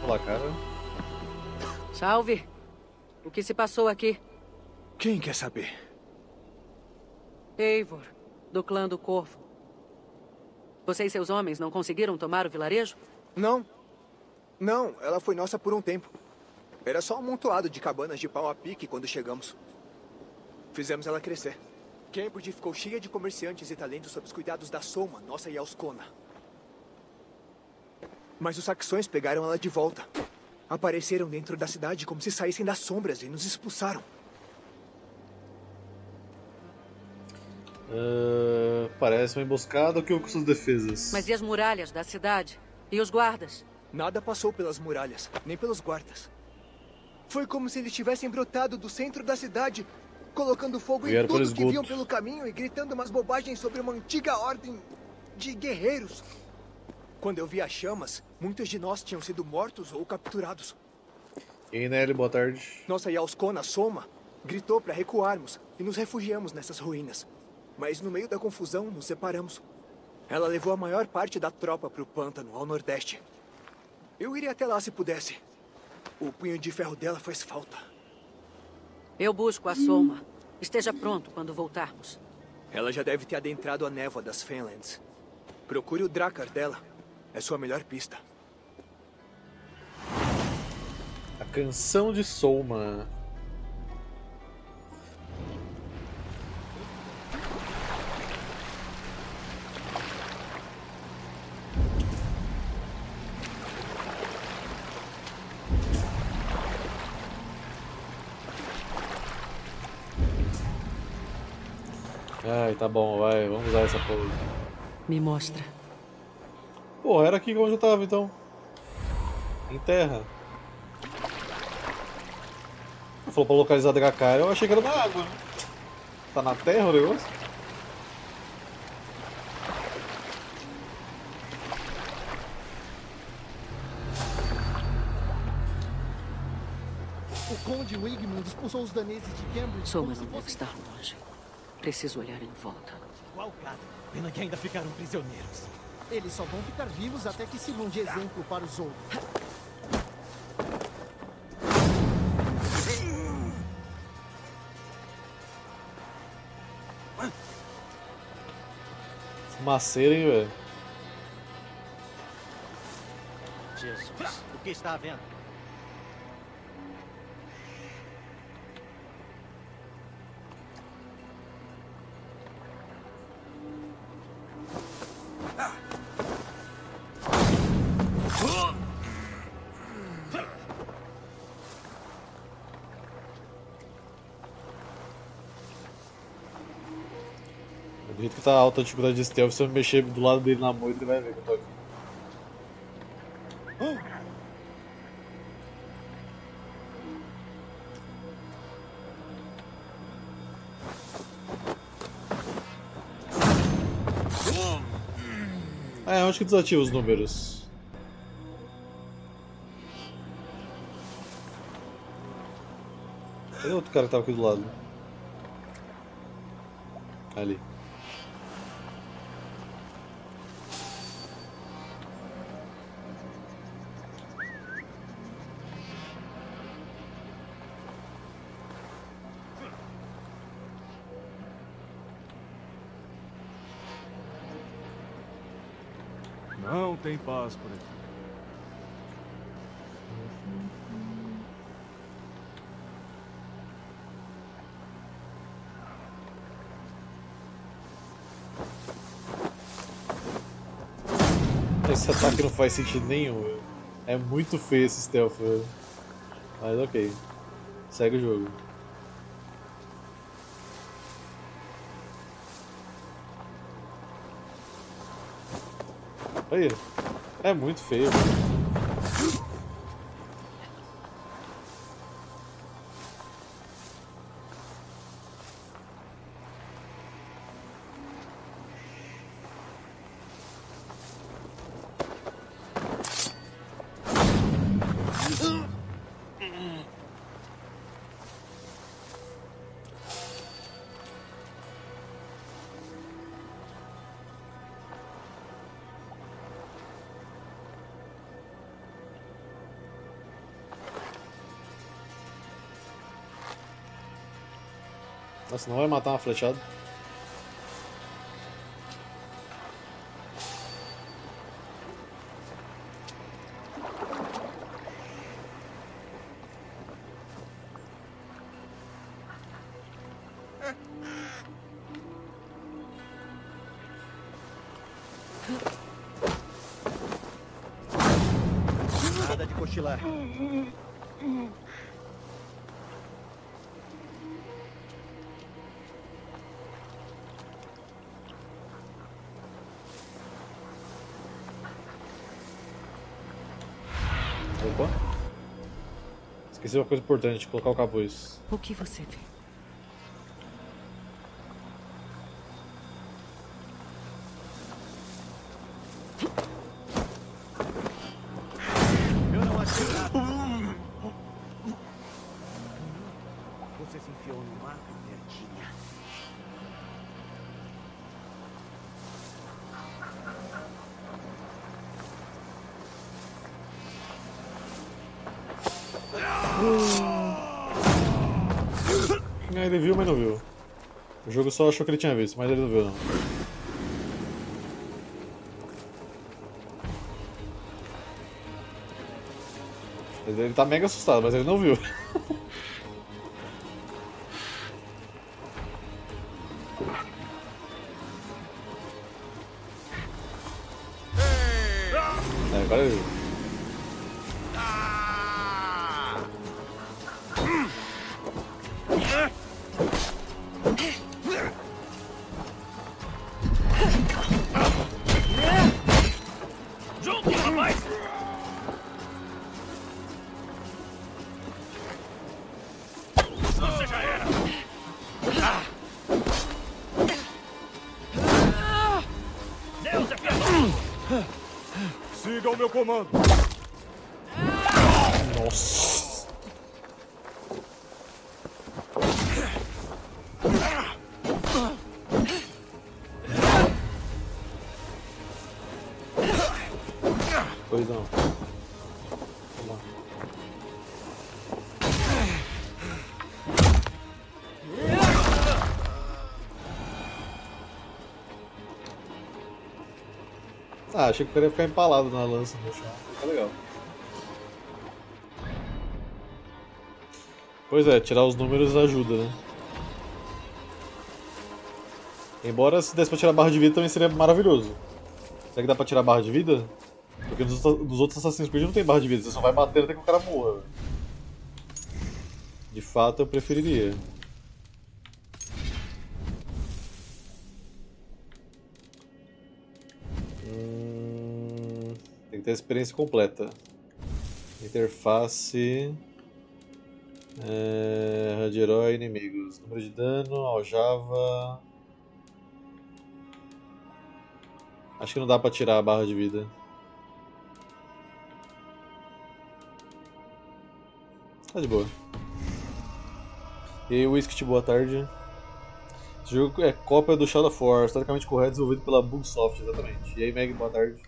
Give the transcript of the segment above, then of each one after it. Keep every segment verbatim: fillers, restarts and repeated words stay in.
pela cara. Salve! O que se passou aqui? Quem quer saber? Eivor, do clã do Corvo. Você e seus homens não conseguiram tomar o vilarejo? Não. Não, ela foi nossa por um tempo. Era só um amontoado de cabanas de pau a pique quando chegamos. Fizemos ela crescer. Cambridge ficou cheia de comerciantes e talentos sob os cuidados da Soma, nossa Yauskona. Mas os saxões pegaram ela de volta. Apareceram dentro da cidade como se saíssem das sombras e nos expulsaram. Uh, parece uma emboscada. O que com suas defesas? Mas e as muralhas da cidade? E os guardas? Nada passou pelas muralhas, nem pelos guardas. Foi como se eles tivessem brotado do centro da cidade, colocando fogo Vieram em tudo pelo que esgoto. viam pelo caminho e gritando umas bobagens sobre uma antiga ordem de guerreiros. Quando eu vi as chamas, muitos de nós tinham sido mortos ou capturados. E aí, Nelly, boa tarde. Nossa Yauskona Soma gritou para recuarmos e nos refugiamos nessas ruínas. Mas no meio da confusão, nos separamos. Ela levou a maior parte da tropa para o pântano, ao nordeste. Eu iria até lá se pudesse. O punho de ferro dela faz falta. Eu busco a Soma. Esteja pronto quando voltarmos. Ela já deve ter adentrado a névoa das Fenlands. Procure o Drakkar dela. É sua melhor pista. A canção de Soma. Ai, tá bom, vai, vamos usar essa porra. Me mostra. Pô, era aqui onde eu tava então. Em terra. Falou pra localizar Drakkar, eu achei que era na água, né? Tá na terra o negócio? O Conde Wigmund expulsou os daneses de Cambridge. Soma como se não deve fosse- estar longe. Preciso olhar em volta. Qual cara? Pena que ainda ficaram prisioneiros. Eles só vão ficar vivos até que sirvam de exemplo para os outros. Fumaceira, hein, velho? Jesus, o que está havendo? Do jeito que tá alta a dificuldade de stealth, se eu me mexer do lado dele na moita, ele vai ver que eu tô aqui. Ah, é, onde que desativa os números? Cadê o outro cara que tava aqui do lado? Ali. Não tem paz por aqui. Esse ataque não faz sentido nenhum, velho. É muito feio esse stealth, velho. Mas ok. Segue o jogo. Aí, é muito feio. Nossa, não vai matar uma flechada. Nada de cochilar. Opa. Esqueci uma coisa importante, colocar o capuz. O que você vê? Eu não atiro nada. Você se enfiou no mato, Bertinha. Ah, ele viu, mas não viu. O jogo só achou que ele tinha visto, mas ele não viu não. Ele tá mega assustado, mas ele não viu. É, agora ele viu. Siga o meu comando. Nossa. Pois não. Vamos lá. Ah, achei que o cara ia ficar empalado na lança no chão. Tá legal. Pois é, tirar os números ajuda, né? Embora se desse pra tirar a barra de vida também seria maravilhoso. Será que dá pra tirar a barra de vida? Porque nos, nos outros Assassin's Creed não tem barra de vida, você só vai batendo até que o cara morra. De fato eu preferiria. Hum, tem que ter a experiência completa. Interface. É, H U D herói, inimigos. Número de dano, aljava. Acho que não dá pra tirar a barra de vida. Tá de boa. E aí, Whiskey, boa tarde. Esse jogo é cópia do Shadow of War, historicamente correto, desenvolvido pela Bugsoft, exatamente. E aí, Meg, boa tarde.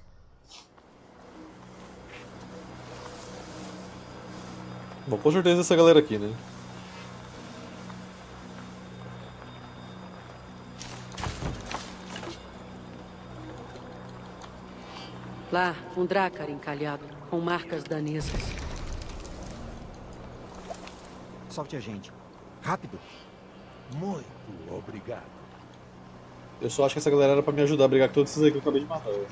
Bom, com certeza essa galera aqui, né? Lá, um Drácar encalhado, com marcas danescas. Solte a gente. Rápido. Muito obrigado. Eu só acho que essa galera era pra me ajudar a brigar com todos esses aí que eu acabei de matar. Véio.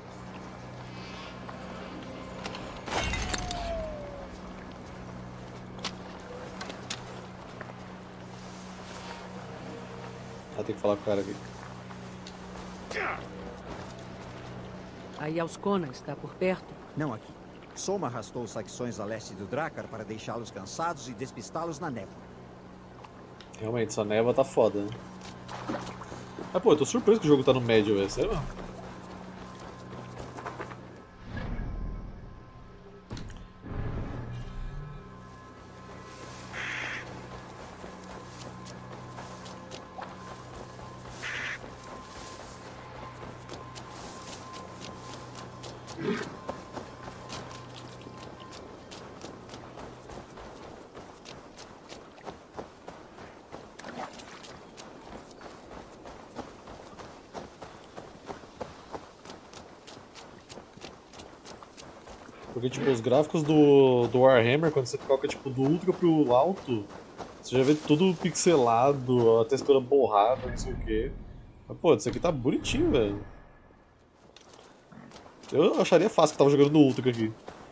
Ah, tem que falar com o cara aqui. Aí Alskona está por perto. Não aqui. Soma arrastou os saxões a leste do Drácar para deixá-los cansados e despistá-los na névoa. Realmente, essa névoa tá foda, né? Ah, pô, eu tô surpreso que o jogo tá no médio, velho. Sério mesmo? Porque, tipo, os gráficos do, do Warhammer, quando você coloca, tipo, do ultra pro alto, você já vê tudo pixelado, a textura borrada, não sei o que. Mas, pô, isso aqui tá bonitinho, velho. Eu acharia fácil que tava jogando no ultra aqui.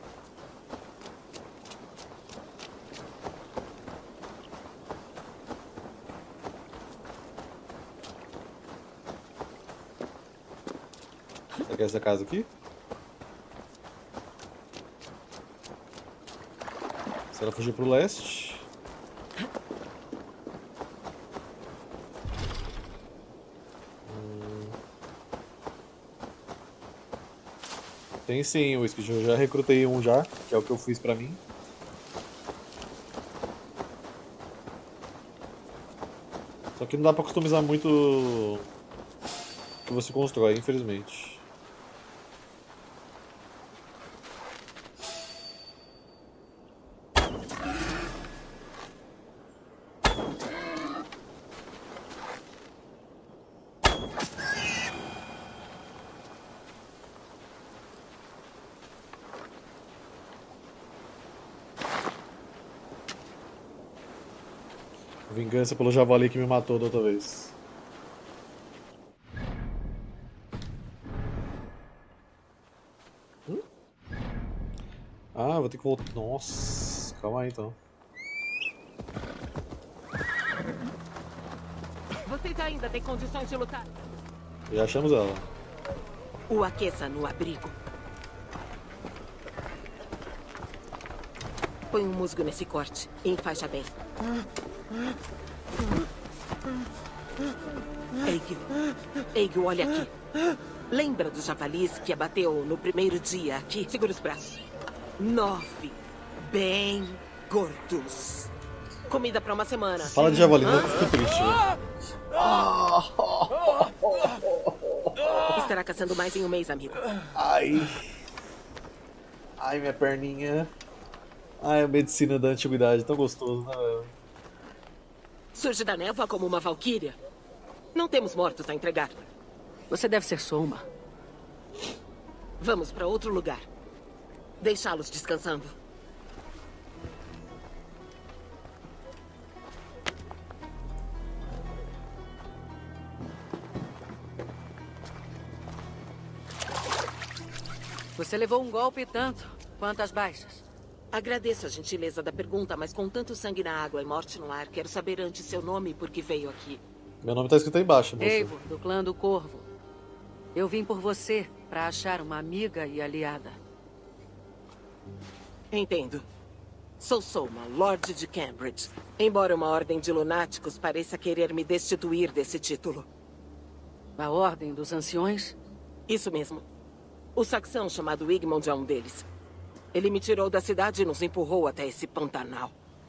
Será que é essa casa aqui? Se ela fugir pro leste. Hum. Tem sim, o Skid. Eu já recrutei um já, que é o que eu fiz pra mim. Só que não dá pra customizar muito o que você constrói, infelizmente. Vingança pelo javali que me matou da outra vez. Hum? Ah, vou ter que voltar. Nossa, calma aí então. Vocês ainda têm condições de lutar? Já achamos ela. O aqueça no abrigo. Põe um musgo nesse corte e enfaixa bem. Eigil, Eigil, olha aqui. Lembra dos javalis que abateu no primeiro dia aqui? Segura os braços. Nove. Bem gordos. Comida pra uma semana. Fala de javali, não fico triste. Estará caçando mais em um mês, amigo. Ai. Ai, minha perninha. Ai, a medicina da antiguidade, tão gostoso, né, velho? Surge da névoa como uma valquíria. Não temos mortos a entregar. Você deve ser Soma. Vamos para outro lugar. Deixá-los descansando. Você levou um golpe tanto. Quantas baixas? Agradeço a gentileza da pergunta, mas com tanto sangue na água e morte no ar, quero saber antes seu nome e por que veio aqui. Meu nome tá escrito aí embaixo, moça. Eivor, do clã do Corvo. Eu vim por você para achar uma amiga e aliada. Entendo. Sou Soma, Lorde de Cambridge. Embora uma ordem de lunáticos pareça querer me destituir desse título. A Ordem dos Anciões? Isso mesmo. O saxão chamado Wigmund é um deles. Ele me tirou da cidade e nos empurrou até esse pantanal.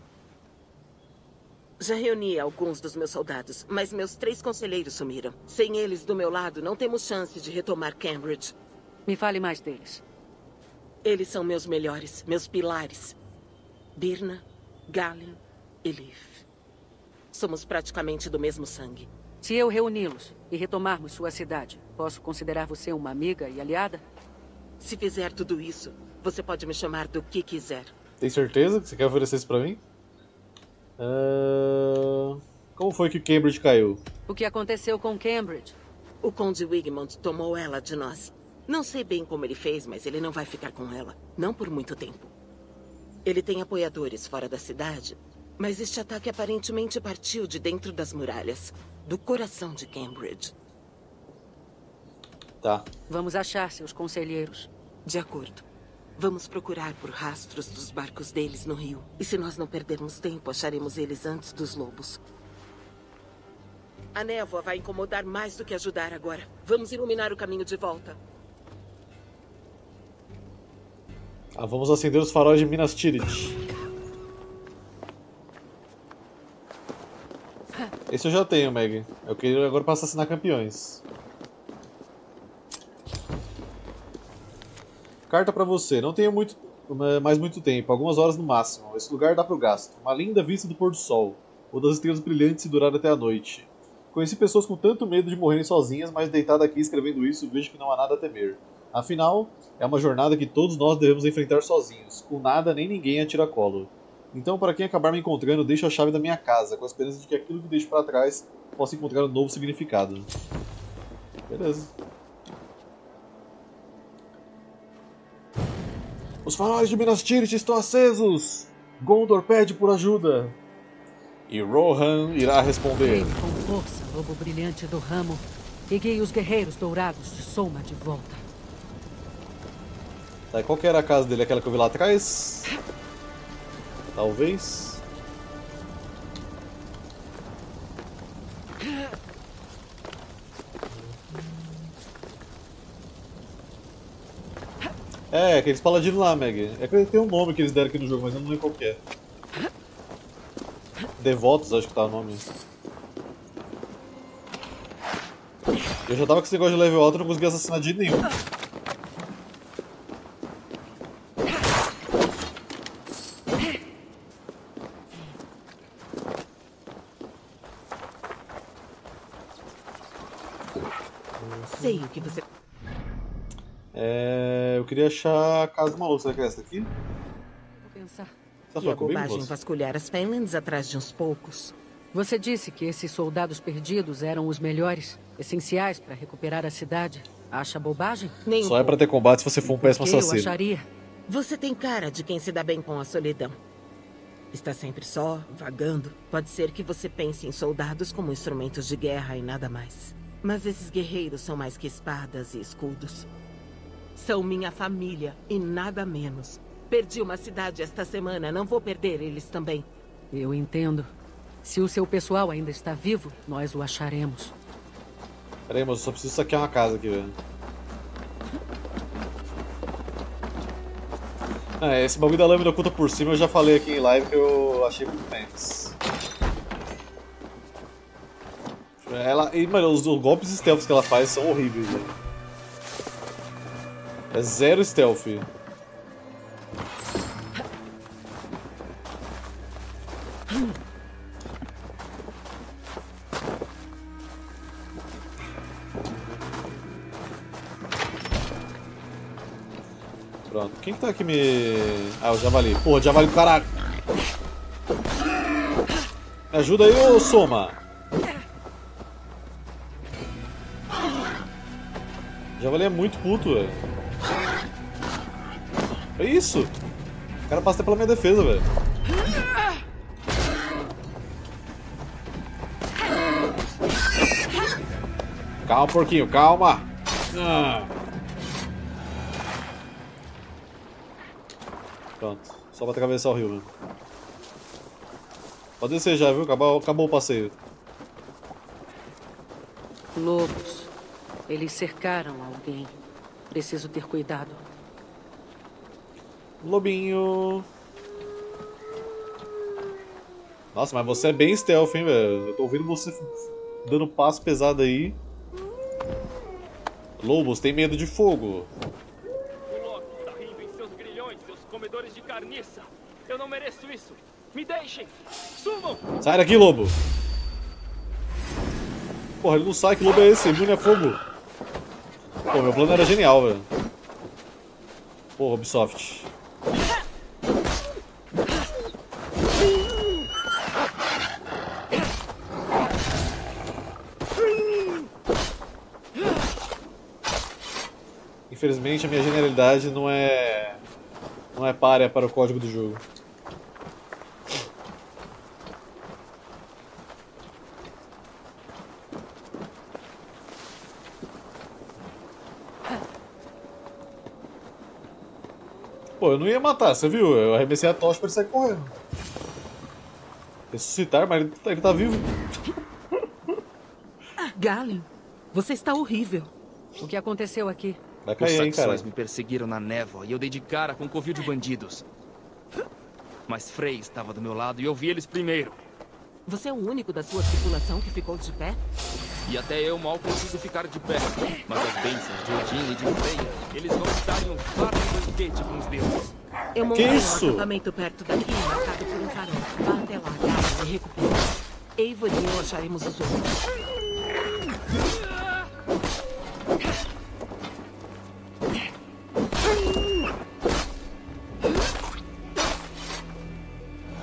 Já reuni alguns dos meus soldados, mas meus três conselheiros sumiram. Sem eles do meu lado, não temos chance de retomar Cambridge. Me fale mais deles. Eles são meus melhores, meus pilares. Birna, Galen e Leif. Somos praticamente do mesmo sangue. Se eu reuni-los e retomarmos sua cidade, posso considerar você uma amiga e aliada? Se fizer tudo isso, você pode me chamar do que quiser. Tem certeza que você quer oferecer isso pra mim? Uh... Como foi que Cambridge caiu? O que aconteceu com Cambridge? O Conde Wigmund tomou ela de nós. Não sei bem como ele fez, mas ele não vai ficar com ela. Não por muito tempo. Ele tem apoiadores fora da cidade, mas este ataque aparentemente partiu de dentro das muralhas, do coração de Cambridge. Tá. Vamos achar seus conselheiros. De acordo. Vamos procurar por rastros dos barcos deles no rio. E se nós não perdermos tempo, acharemos eles antes dos lobos. A névoa vai incomodar mais do que ajudar agora. Vamos iluminar o caminho de volta. Ah, vamos acender os faróis de Minas Tirith. Esse eu já tenho, Meg. Eu queria agora para assassinar campeões. Carta pra você. Não tenho muito, mais muito tempo, algumas horas no máximo. Esse lugar dá pro gasto. Uma linda vista do pôr do sol, ou das estrelas brilhantes se durar até a noite. Conheci pessoas com tanto medo de morrerem sozinhas, mas deitado aqui escrevendo isso, vejo que não há nada a temer. Afinal, é uma jornada que todos nós devemos enfrentar sozinhos, com nada nem ninguém a tiracolo. Então, para quem acabar me encontrando, deixo a chave da minha casa, com a esperança de que aquilo que deixo para trás possa encontrar um novo significado. Beleza. Os faróis de Minas Tirith estão acesos! Gondor pede por ajuda! E Rohan irá responder. Vem com força, lobo brilhante do ramo, e guie os guerreiros dourados de Soma de volta. Tá, e qual que era a casa dele? Aquela que eu vi lá atrás? Talvez. É, aqueles paladinos lá, Meg. É que tem um nome que eles deram aqui no jogo, mas eu não lembro qual que é. Devotos, acho que tá o nome. Eu já tava com esse negócio de level alto e não conseguia assassinar de nenhum. Sei o que você... É... Eu queria achar a casa do maluco. Será que é essa daqui? Vou pensar. Tá Que é falando comigo, bobagem moço? vasculhar as Fenlands atrás de uns poucos. Você disse que esses soldados perdidos eram os melhores, essenciais para recuperar a cidade. Acha bobagem? Nem um Só é pra pouco. ter combate se você for um péssimo Que eu assassino. acharia. Você tem cara de quem se dá bem com a solidão. Está sempre só, vagando. Pode ser que você pense em soldados como instrumentos de guerra e nada mais. Mas esses guerreiros são mais que espadas e escudos. São minha família e nada menos. Perdi uma cidade esta semana, não vou perder eles também. Eu entendo. Se o seu pessoal ainda está vivo, nós o acharemos. Pera aí, moço, só preciso saquear uma casa aqui, velho. Ah, esse bagulho da lâmina oculta por cima eu já falei aqui em live que eu achei muito tenso. Ela, e, mano, os, os golpes stealth que ela faz são horríveis, velho. É zero stealth. Pronto, quem que tá aqui me... Ah, o Javali. Porra, Javali do caralho. Me ajuda aí, ô Soma. Javali é muito puto, velho. É isso? O cara passa até pela minha defesa, velho. Calma, porquinho, calma. Ah. Pronto, só pra atravessar o rio, né? Pode descer já, viu? Acabou, acabou o passeio. Lobos. Eles cercaram alguém. Preciso ter cuidado. Lobinho. Nossa, mas você é bem stealth, hein, velho? Eu tô ouvindo você dando passo pesado aí. Lobos tem medo de fogo. O Loki tá rindo em seus grilhões, seus comedores de carniça. Eu não mereço isso. Me deixem. Sumam. Sai daqui, lobo. Porra, ele não sai. Que lobo é esse? Imune a fogo. Pô, meu plano era genial, velho. Porra, Ubisoft. Infelizmente a minha genialidade não é não é párea para o código do jogo. Pô, eu não ia matar, você viu? Eu arremessei a tocha para ele sair correndo. Ressuscitar, mas ele tá, ele tá vivo. Galen, você está horrível. O que aconteceu aqui? Vai Os cair, hein, cara. saxões me perseguiram na névoa e eu dei de cara com um covil de bandidos. Mas Frey estava do meu lado e eu vi eles primeiro. Você é o único da sua tripulação que ficou de pé? E até eu mal consigo ficar de pé. Mas as bênçãos de Odin e de Freya, eles vão me darem um farto banquete com os deuses. Eu Que montei um isso? acampamento perto daqui, marcado por um farol. Vá até lá, Galen, e recupere. Eivor e eu acharemos os outros.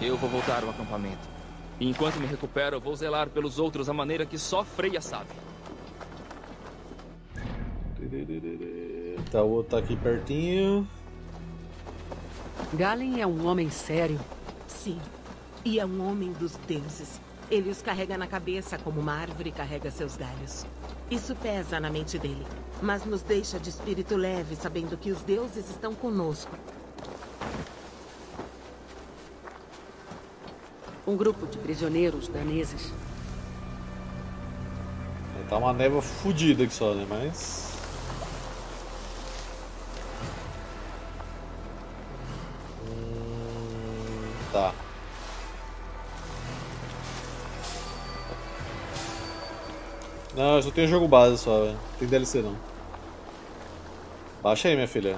Eu vou voltar ao acampamento. E enquanto me recupero, eu vou zelar pelos outros da maneira que só Freya sabe. Tá, o outro tá aqui pertinho. Galen é um homem sério. Sim. E é um homem dos deuses. Ele os carrega na cabeça como uma árvore carrega seus galhos. Isso pesa na mente dele, mas nos deixa de espírito leve, sabendo que os deuses estão conosco. Um grupo de prisioneiros daneses. Tá uma névoa fodida aqui só, né? Mas... Hum, tá. Não, eu só tenho jogo base só, velho. Não tem D L C não. Baixa aí, minha filha.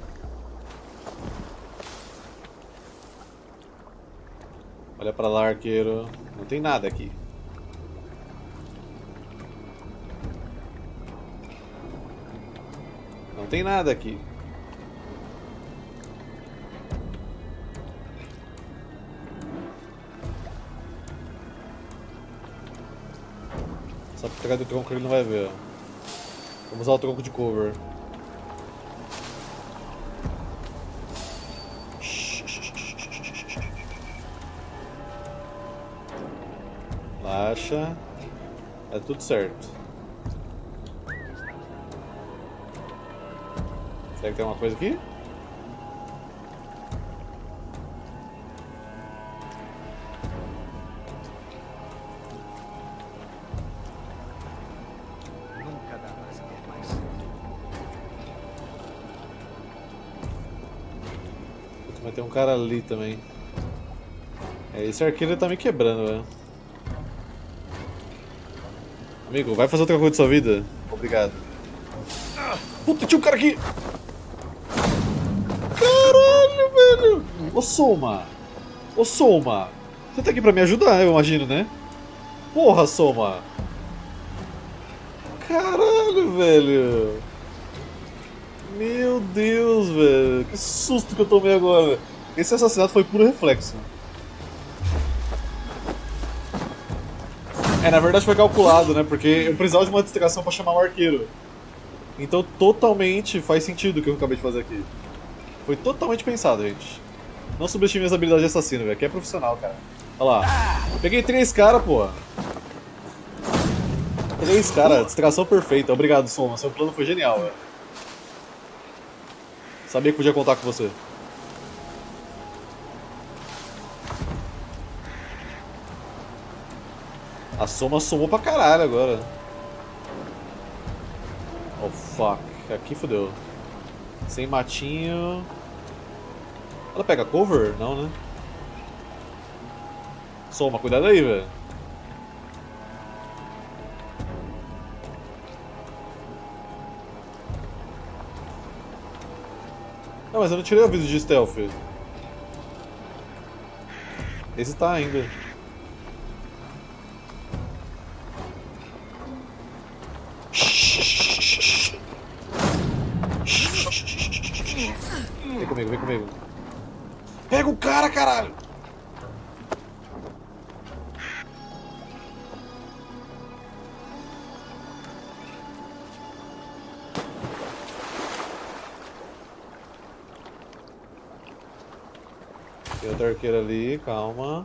Olha pra lá, arqueiro. Não tem nada aqui. Não tem nada aqui. Só pra pegar do tronco ele não vai ver. Vamos usar o tronco de cover. Relaxa. É tudo certo. Será que tem uma coisa aqui? Nunca dá pra saber mais. Putz, mas tem um cara ali também. É, esse arqueiro tá me quebrando, velho. Amigo, vai fazer outra coisa da sua vida? Obrigado. Puta, tinha um cara aqui! Caralho, velho! Ô Soma! Ô Soma! Você tá aqui pra me ajudar, eu imagino, né? Porra, Soma! Caralho, velho! Meu Deus, velho! Que susto que eu tomei agora! Esse assassinato foi puro reflexo. É, na verdade foi calculado, né? Porque eu precisava de uma distração pra chamar o arqueiro. Então totalmente faz sentido o que eu acabei de fazer aqui. Foi totalmente pensado, gente. Não subestime as habilidades de assassino, velho. Aqui é profissional, cara. Olha lá. Peguei três caras, pô. Três caras, distração perfeita. Obrigado, Soma. Seu plano foi genial, velho. Sabia que podia contar com você. A Soma somou pra caralho agora. Oh fuck, aqui fodeu. Sem matinho. Ela pega cover? Não, né? Soma, cuidado aí, velho. Não, mas eu não tirei o aviso de stealth. Esse tá ainda. Vem comigo, vem comigo. Pega o cara, caralho! Tem outra arqueira ali, calma.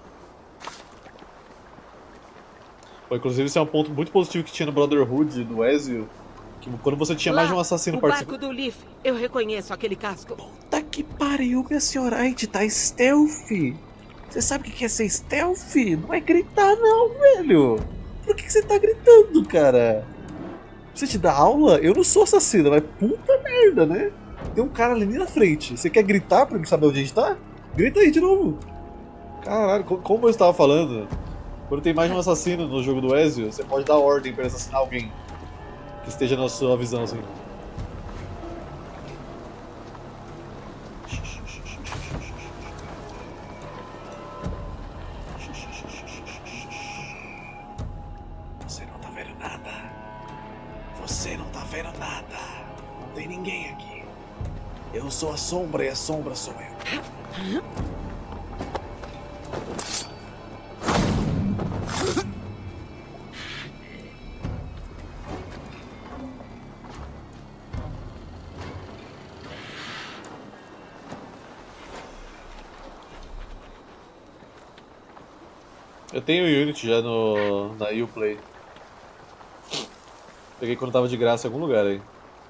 Pô, inclusive esse é um ponto muito positivo que tinha no Brotherhood, do Ezio. Que quando você tinha Lá, mais de um assassino o participando. barco do Leaf. Eu reconheço aquele casco. Puta que pariu, minha senhora. A gente tá stealth. Você sabe o que é ser stealth? Não é gritar não, velho. Por que você tá gritando, cara? Você te dá aula? Eu não sou assassino, mas puta merda, né? Tem um cara ali na frente. Você quer gritar pra ele saber onde a gente tá? Grita aí de novo. Caralho, como eu estava falando, quando tem mais de um assassino no jogo do Ezio, você pode dar ordem pra ele assassinar alguém que esteja na sua visão, assim. Você não tá vendo nada. Você não tá vendo nada. Não tem ninguém aqui. Eu sou a sombra e a sombra sou eu. Eu tenho o Unity já no, na Uplay. Peguei quando tava de graça em algum lugar aí.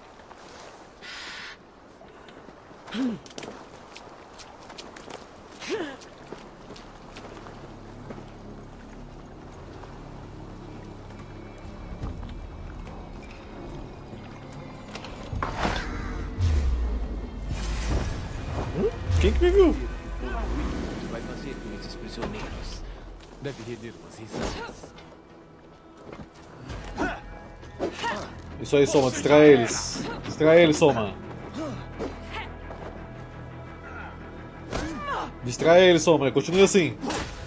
Quem que me viu? O que vai fazer com esses prisioneiros? Deve render umas risadas. Isso aí, Soma, distrai eles. Distrai eles, Soma. Distrai eles, Soma, continue assim.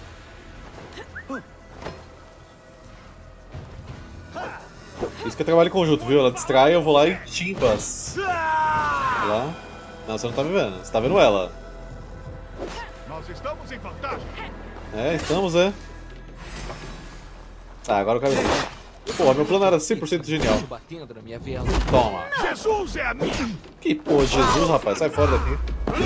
Isso que é trabalho em conjunto, viu? Ela distrai, eu vou lá e chimpas. Olha lá. Não, você não tá me vendo, você tá vendo ela. Nós estamos em vantagem. É, estamos, é. Ah, agora eu quero ver. Pô, meu plano era cem por cento genial. Batendo na minha vela. Toma. Jesus é a minha. Que porra, Jesus, rapaz, sai fora daqui.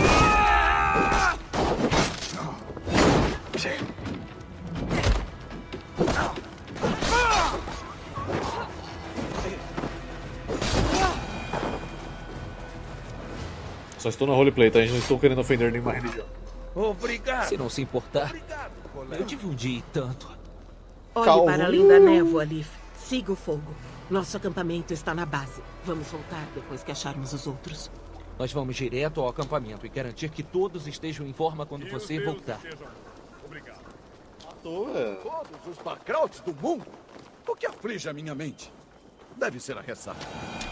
Só estou no roleplay, tá? A gente não estou querendo ofender nenhuma religião. Obrigado. Se não se importar, Obrigado, colega. eu tive um dia e tanto. Olhe Calvo. para além da névoa, Leaf. Siga o fogo. Nosso acampamento está na base. Vamos voltar depois que acharmos os outros. Nós vamos direto ao acampamento e garantir que todos estejam em forma quando você voltar. Obrigado. Matou, velho. Todos os backgrounds do mundo? O que aflige a minha mente? Deve ser a ressaca.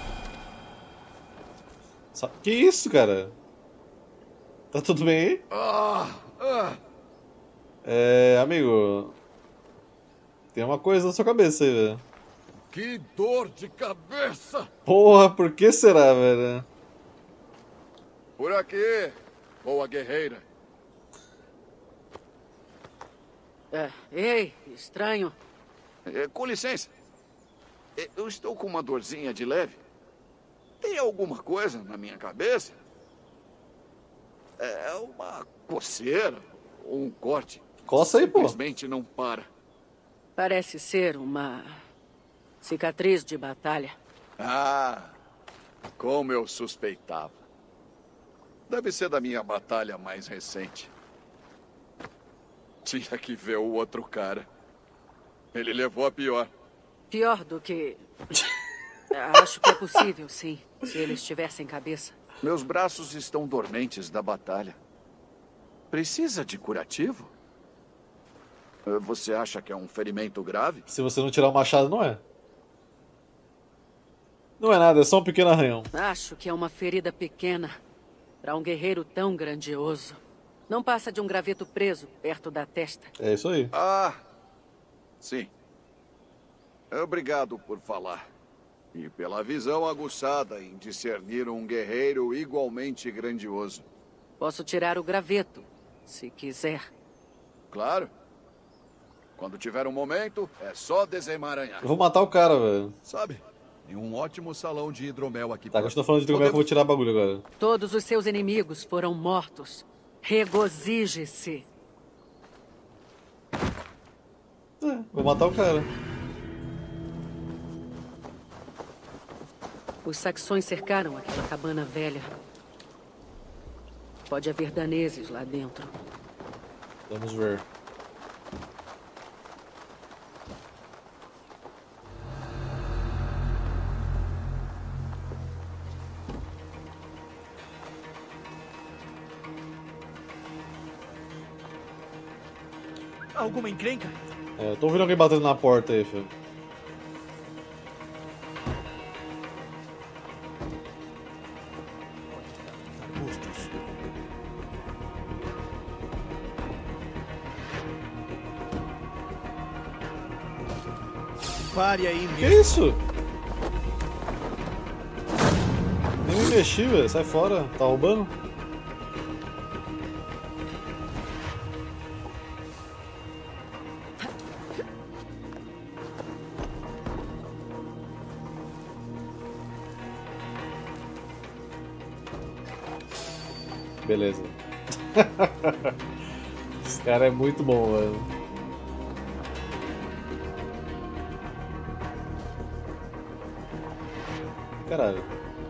Sa- Que isso, cara? Tá tudo bem aí? Ah, ah. É, amigo. Tem uma coisa na sua cabeça aí, velho. Que dor de cabeça! Porra, por que será, velho? Por aqui, boa guerreira. É, ei, estranho. É, com licença. É, eu estou com uma dorzinha de leve. Tem alguma coisa na minha cabeça? É uma coceira ou um corte. Coça aí, pô. Simplesmente não para. Parece ser uma cicatriz de batalha. Ah, como eu suspeitava. Deve ser da minha batalha mais recente. Tinha que ver o outro cara. Ele levou a pior. Pior do que... Acho que é possível, sim, se eles tivessem cabeça. Meus braços estão dormentes da batalha. Precisa de curativo? Você acha que é um ferimento grave? Se você não tirar o machado, não é. Não é nada, é só um pequeno arranhão. Acho que é uma ferida pequena para um guerreiro tão grandioso. Não passa de um graveto preso perto da testa. É isso aí. Ah, sim. Obrigado por falar. E pela visão aguçada em discernir um guerreiro igualmente grandioso. Posso tirar o graveto, se quiser. Claro. Quando tiver um momento, é só desemaranhar. Eu vou matar o cara, velho. Sabe, tem um ótimo salão de hidromel aqui. Tá, continua falando de hidromel que eu vou tirar bagulho agora. Todos os seus inimigos foram mortos. Regozije-se. É, vou matar o cara. Os saxões cercaram aquela cabana velha. Pode haver daneses lá dentro. Vamos ver. Alguma encrenca? É, tô ouvindo alguém batendo na porta aí, filho. Pare aí Que mesmo. isso? Nem me mexi, velho. Sai fora. Tá roubando? Beleza. Esse cara é muito bom, velho. Caralho.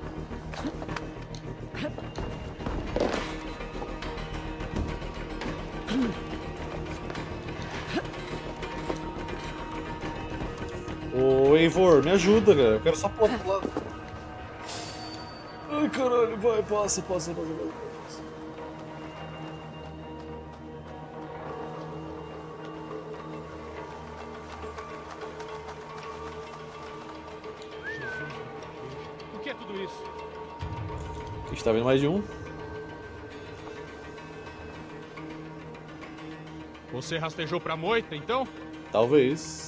Ô, Eivor, me ajuda, cara. Eu quero só pular pro lado. Ai, caralho, vai, passa, passa, passa, passa. O que é tudo isso? Está vendo mais de um? Você rastejou pra moita, então? Talvez.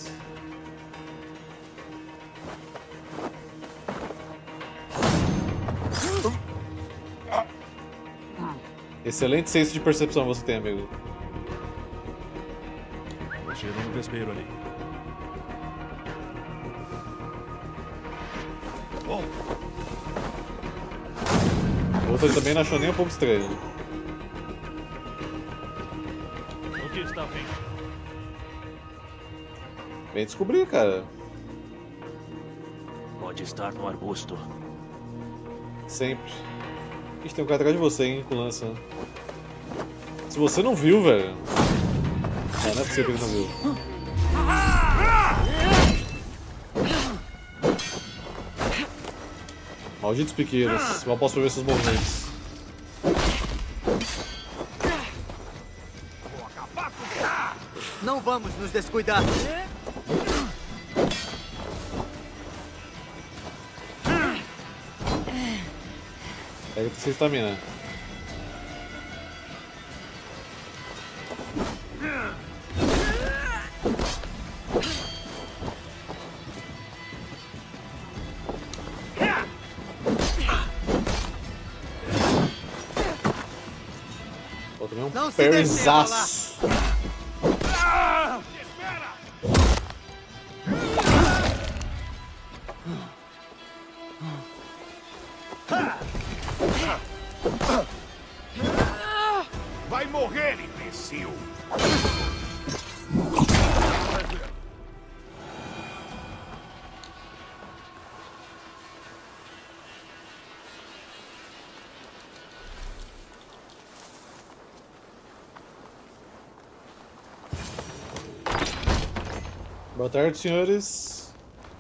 Excelente senso de percepção você tem, amigo. Cheiro no vespeiro ali. Bom. O outro ele também não achou nem um pouco estranho. O que está vendo? Vem descobrir, cara. Pode estar no arbusto. Sempre. Ixi, tem um cara atrás de você, hein, com lança. Se você não viu, velho. Não, não é possível que ele não viu. Malditos piqueiros. Mal posso prever seus movimentos. Não vamos nos descuidar. Pega essa estamina. Pô, também um perzaço. Vai morrer, imbecil! Boa tarde, senhores.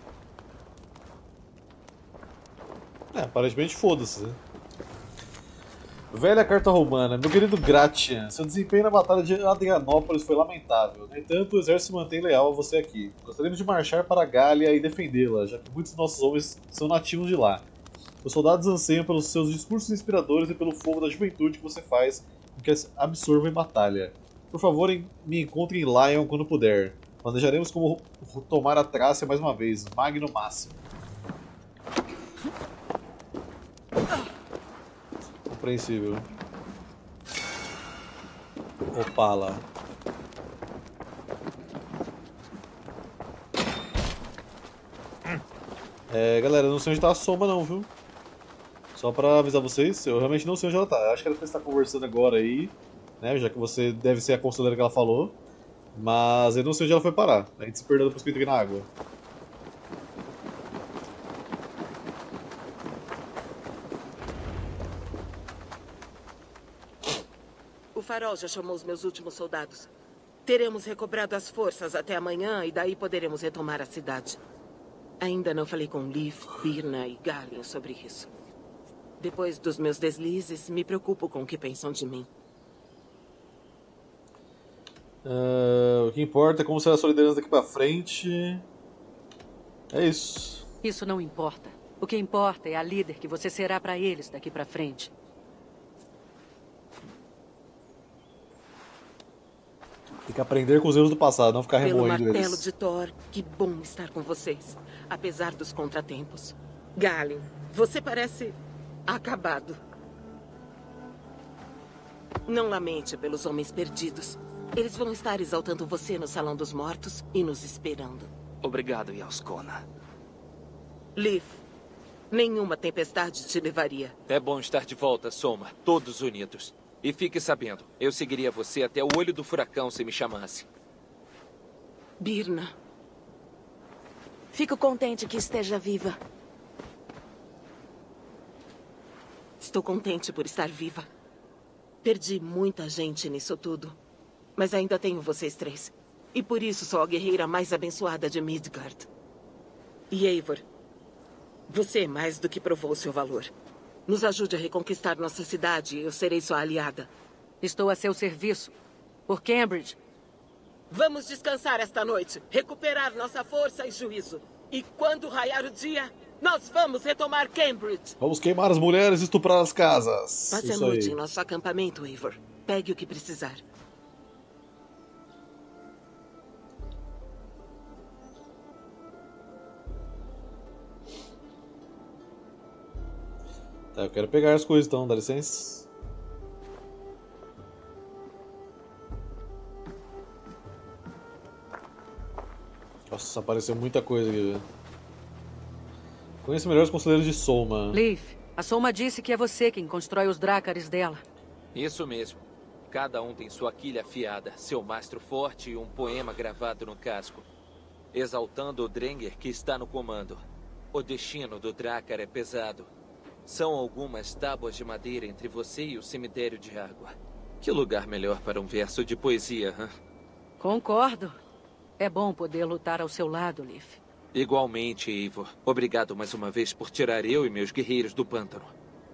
É, aparentemente foda-se, né? Velha carta romana. Meu querido Gratian, seu desempenho na batalha de Adrianópolis foi lamentável. No entanto, o exército se mantém leal a você aqui. Gostaríamos de marchar para a Gália e defendê-la, já que muitos de nossos homens são nativos de lá. Os soldados anseiam pelos seus discursos inspiradores e pelo fogo da juventude que você faz com que absorva em batalha. Por favor, me encontre em Lyon quando puder. Planejaremos como tomar a Trácia mais uma vez. Magno Máximo. Compreensível. Opala. É, galera, eu não sei onde tá a Soma não, viu? Só pra avisar vocês, eu realmente não sei onde ela tá. Eu acho que ela está conversando agora aí, né? Já que você deve ser a conselheira que ela falou. Mas eu não sei onde ela foi parar. A gente se perdeu depois que eu entrei na água. O farol já chamou os meus últimos soldados. Teremos recobrado as forças até amanhã e daí poderemos retomar a cidade. Ainda não falei com Liv, Birna e Galien sobre isso. Depois dos meus deslizes, me preocupo com o que pensam de mim. Uh, o que importa é como será a sua liderança daqui pra frente. É isso. Isso não importa. O que importa é a líder que você será pra eles daqui pra frente. Tem que aprender com os erros do passado, não ficar remoendo Pelo martelo eles. de Thor, que bom estar com vocês, apesar dos contratempos. Galien, você parece acabado. Não lamente pelos homens perdidos. Eles vão estar exaltando você no Salão dos Mortos e nos esperando. Obrigado, Yaskona. Liv, nenhuma tempestade te levaria. É bom estar de volta, Soma. Todos unidos. E fique sabendo, eu seguiria você até o olho do furacão se me chamasse. Birna. Fico contente que esteja viva. Estou contente por estar viva. Perdi muita gente nisso tudo. Mas ainda tenho vocês três. E por isso sou a guerreira mais abençoada de Midgard. E Eivor, você mais do que provou seu valor. Nos ajude a reconquistar nossa cidade e eu serei sua aliada. Estou a seu serviço. Por Cambridge. Vamos descansar esta noite, recuperar nossa força e juízo. E quando raiar o dia, nós vamos retomar Cambridge. Vamos queimar as mulheres e estuprar as casas. Passe Isso a noite aí. em nosso acampamento, Eivor. Pegue o que precisar. Tá, eu quero pegar as coisas então, dá licença. Nossa, apareceu muita coisa aqui, velho. Conheço melhor os conselheiros de Soma. Leif, a Soma disse que é você quem constrói os drácares dela. Isso mesmo. Cada um tem sua quilha afiada, seu mastro forte e um poema gravado no casco, exaltando o Drengr que está no comando. O destino do Drácar é pesado. São algumas tábuas de madeira entre você e o cemitério de água. Que lugar melhor para um verso de poesia, hã? Concordo. É bom poder lutar ao seu lado, Leif. Igualmente, Eivor. Obrigado mais uma vez por tirar eu e meus guerreiros do pântano.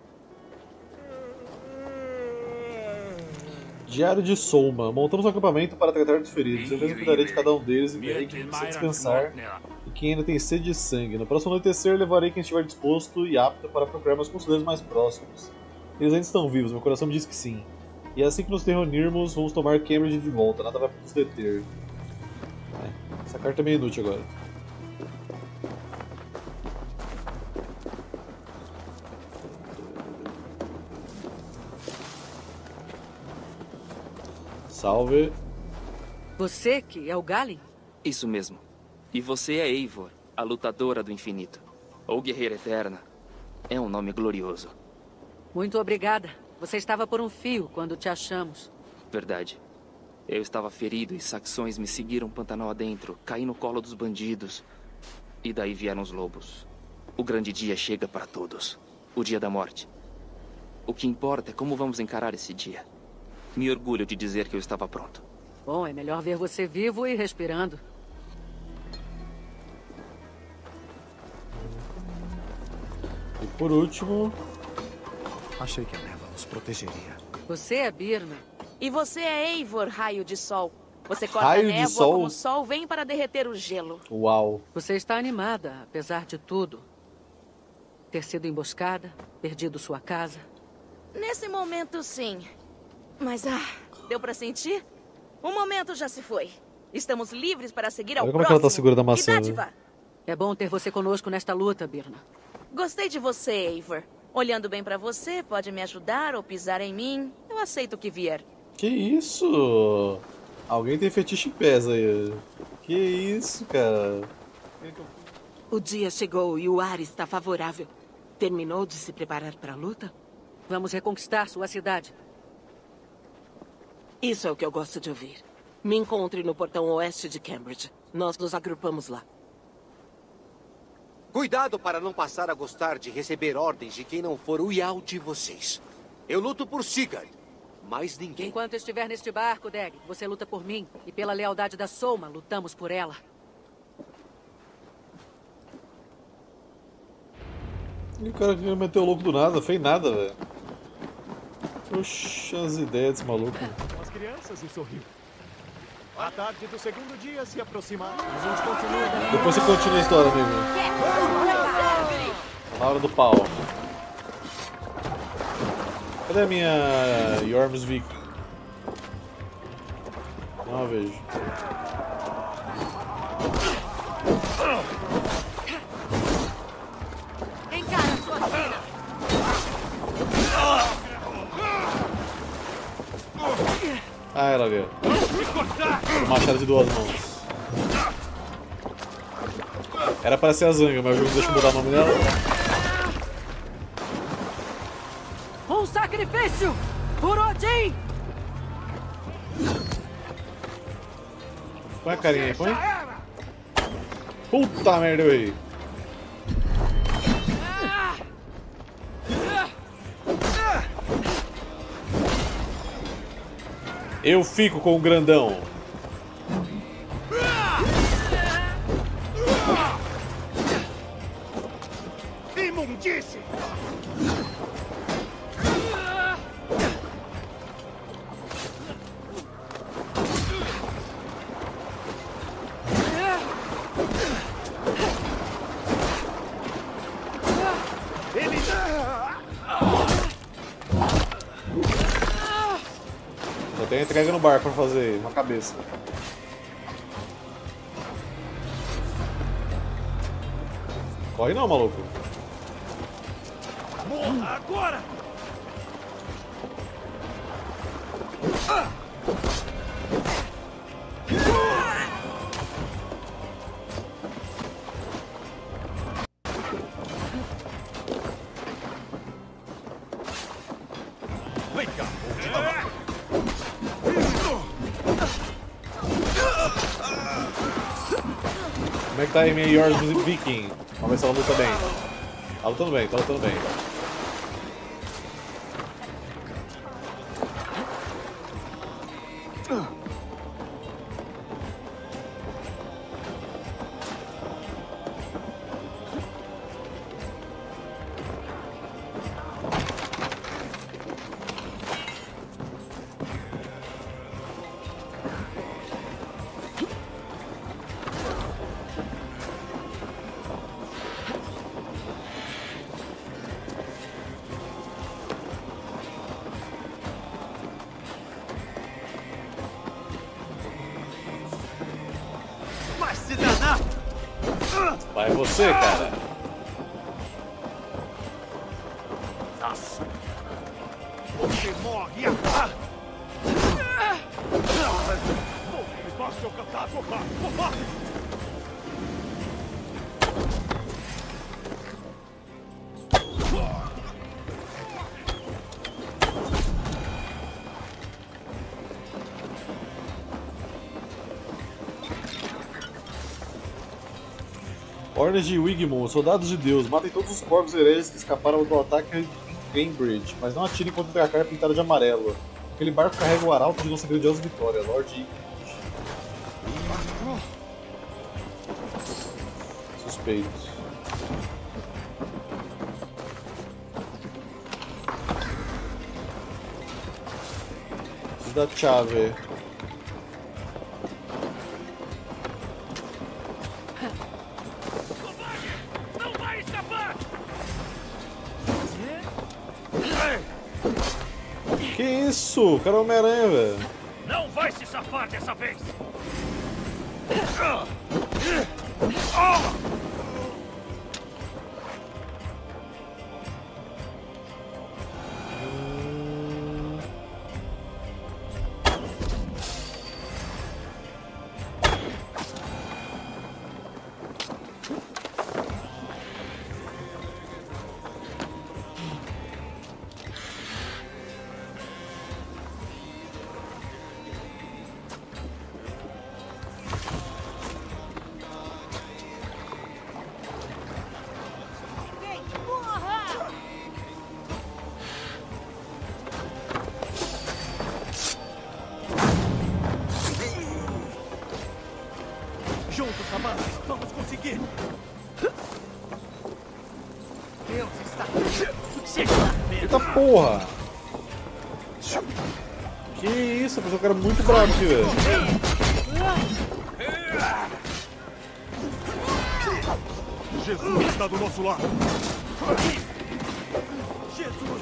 Diário de Soma. Montamos um acampamento para tratar dos feridos. Eu mesmo cuidarei de cada um deles e verei quem precisa descansar e quem ainda tem sede de sangue. No próximo anoitecer, levarei quem estiver disposto e apto para procurar meus conselheiros mais próximos. Eles ainda estão vivos, meu coração me diz que sim. E assim que nos reunirmos, vamos tomar Cambridge de volta. Nada vai nos deter. É, essa carta é meio inútil agora. Salve. Você que é o Galin? Isso mesmo. E você é Eivor, a lutadora do infinito. Ou guerreira eterna. É um nome glorioso. Muito obrigada. Você estava por um fio quando te achamos. Verdade. Eu estava ferido e saxões me seguiram Pantanal adentro. Caí no colo dos bandidos. E daí vieram os lobos. O grande dia chega para todos. O dia da morte. O que importa é como vamos encarar esse dia. Me orgulho de dizer que eu estava pronto. Bom, é melhor ver você vivo e respirando. E por último... Achei que a neva nos protegeria. Você é Birna. E você é Eivor, raio de sol. Você corta Raio a de névoa sol? como o sol vem para derreter o gelo. Uau. Você está animada, apesar de tudo. Ter sido emboscada, perdido sua casa. Nesse momento, sim. Mas, ah, deu pra sentir? O momento já se foi. Estamos livres para seguir ao Olha como é que próximo. ela tá segurando a maçã, Que dádiva. É bom ter você conosco nesta luta, Birna. Gostei de você, Eivor. Olhando bem pra você, pode me ajudar ou pisar em mim. Eu aceito o que vier. Que isso? Alguém tem fetiche em pés aí. Que isso, cara? O dia chegou e o ar está favorável. Terminou de se preparar para a luta? Vamos reconquistar sua cidade. Isso é o que eu gosto de ouvir. Me encontre no portão oeste de Cambridge. Nós nos agrupamos lá. Cuidado para não passar a gostar de receber ordens de quem não for o Jarl de vocês. Eu luto por Sigurd, mais ninguém. Enquanto estiver neste barco, Deg, você luta por mim. E pela lealdade da Soma, lutamos por ela. E o cara que meteu o louco do nada, fez nada, velho. Oxa, as ideias desse maluco. As crianças e sorriu. A tarde do segundo dia se aproximava. A gente continua dando... Depois você continua a história, amigo. Na hora do pau. Cadê a minha Jormsvik? Não a vejo. Encara sua filha. Ah, ela veio. Machado de duas mãos. Era para ser a Zanga, mas o jogo deixa eu mudar o nome dela. Um sacrifício por Odin! Põe a carinha aí, põe. Puta merda, eu errei. Eu fico com o grandão. Imundice! Ele... Eu tenho entrega no bar pra fazer, na cabeça. Corre não, maluco. Morra agora! Vem cá, vou te dar. Como é que tá aí minha Yours Viking? Vamos ver se ela luta bem. Tá lutando bem, tá lutando bem. Vai se danar! Vai você, cara. Nossa. Você morre agora! Vou levar seu catálogo! Ordens de Wigmund, soldados de Deus, matem todos os corvos hereges que escaparam do ataque em Cambridge, mas não atirem contra o Dracar pintado de amarelo. Aquele barco carrega o arauto de nossa grandiosa vitória, Lord Igmund. Suspeito. Preciso da chave. Que isso? O cara é Homem-Aranha, velho. Não vai se safar dessa vez! Juntos, Amanda, vamos conseguir! Deus está aqui! Eita porra! Que isso, eu cara muito bravo aqui, velho. Jesus está do nosso lado! Jesus,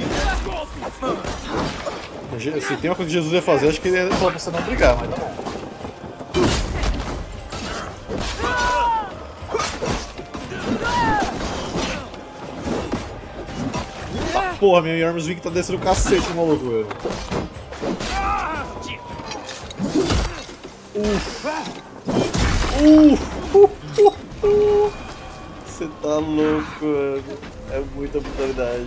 golpes! Se tem uma coisa que Jesus ia fazer, acho que ele ia falar pra você não brigar, mas tá bom. Ah, porra, minha Arms Viking tá descendo o cacete, maluco, velho. Uff. Uff. Você tá louco, mano. É muita brutalidade.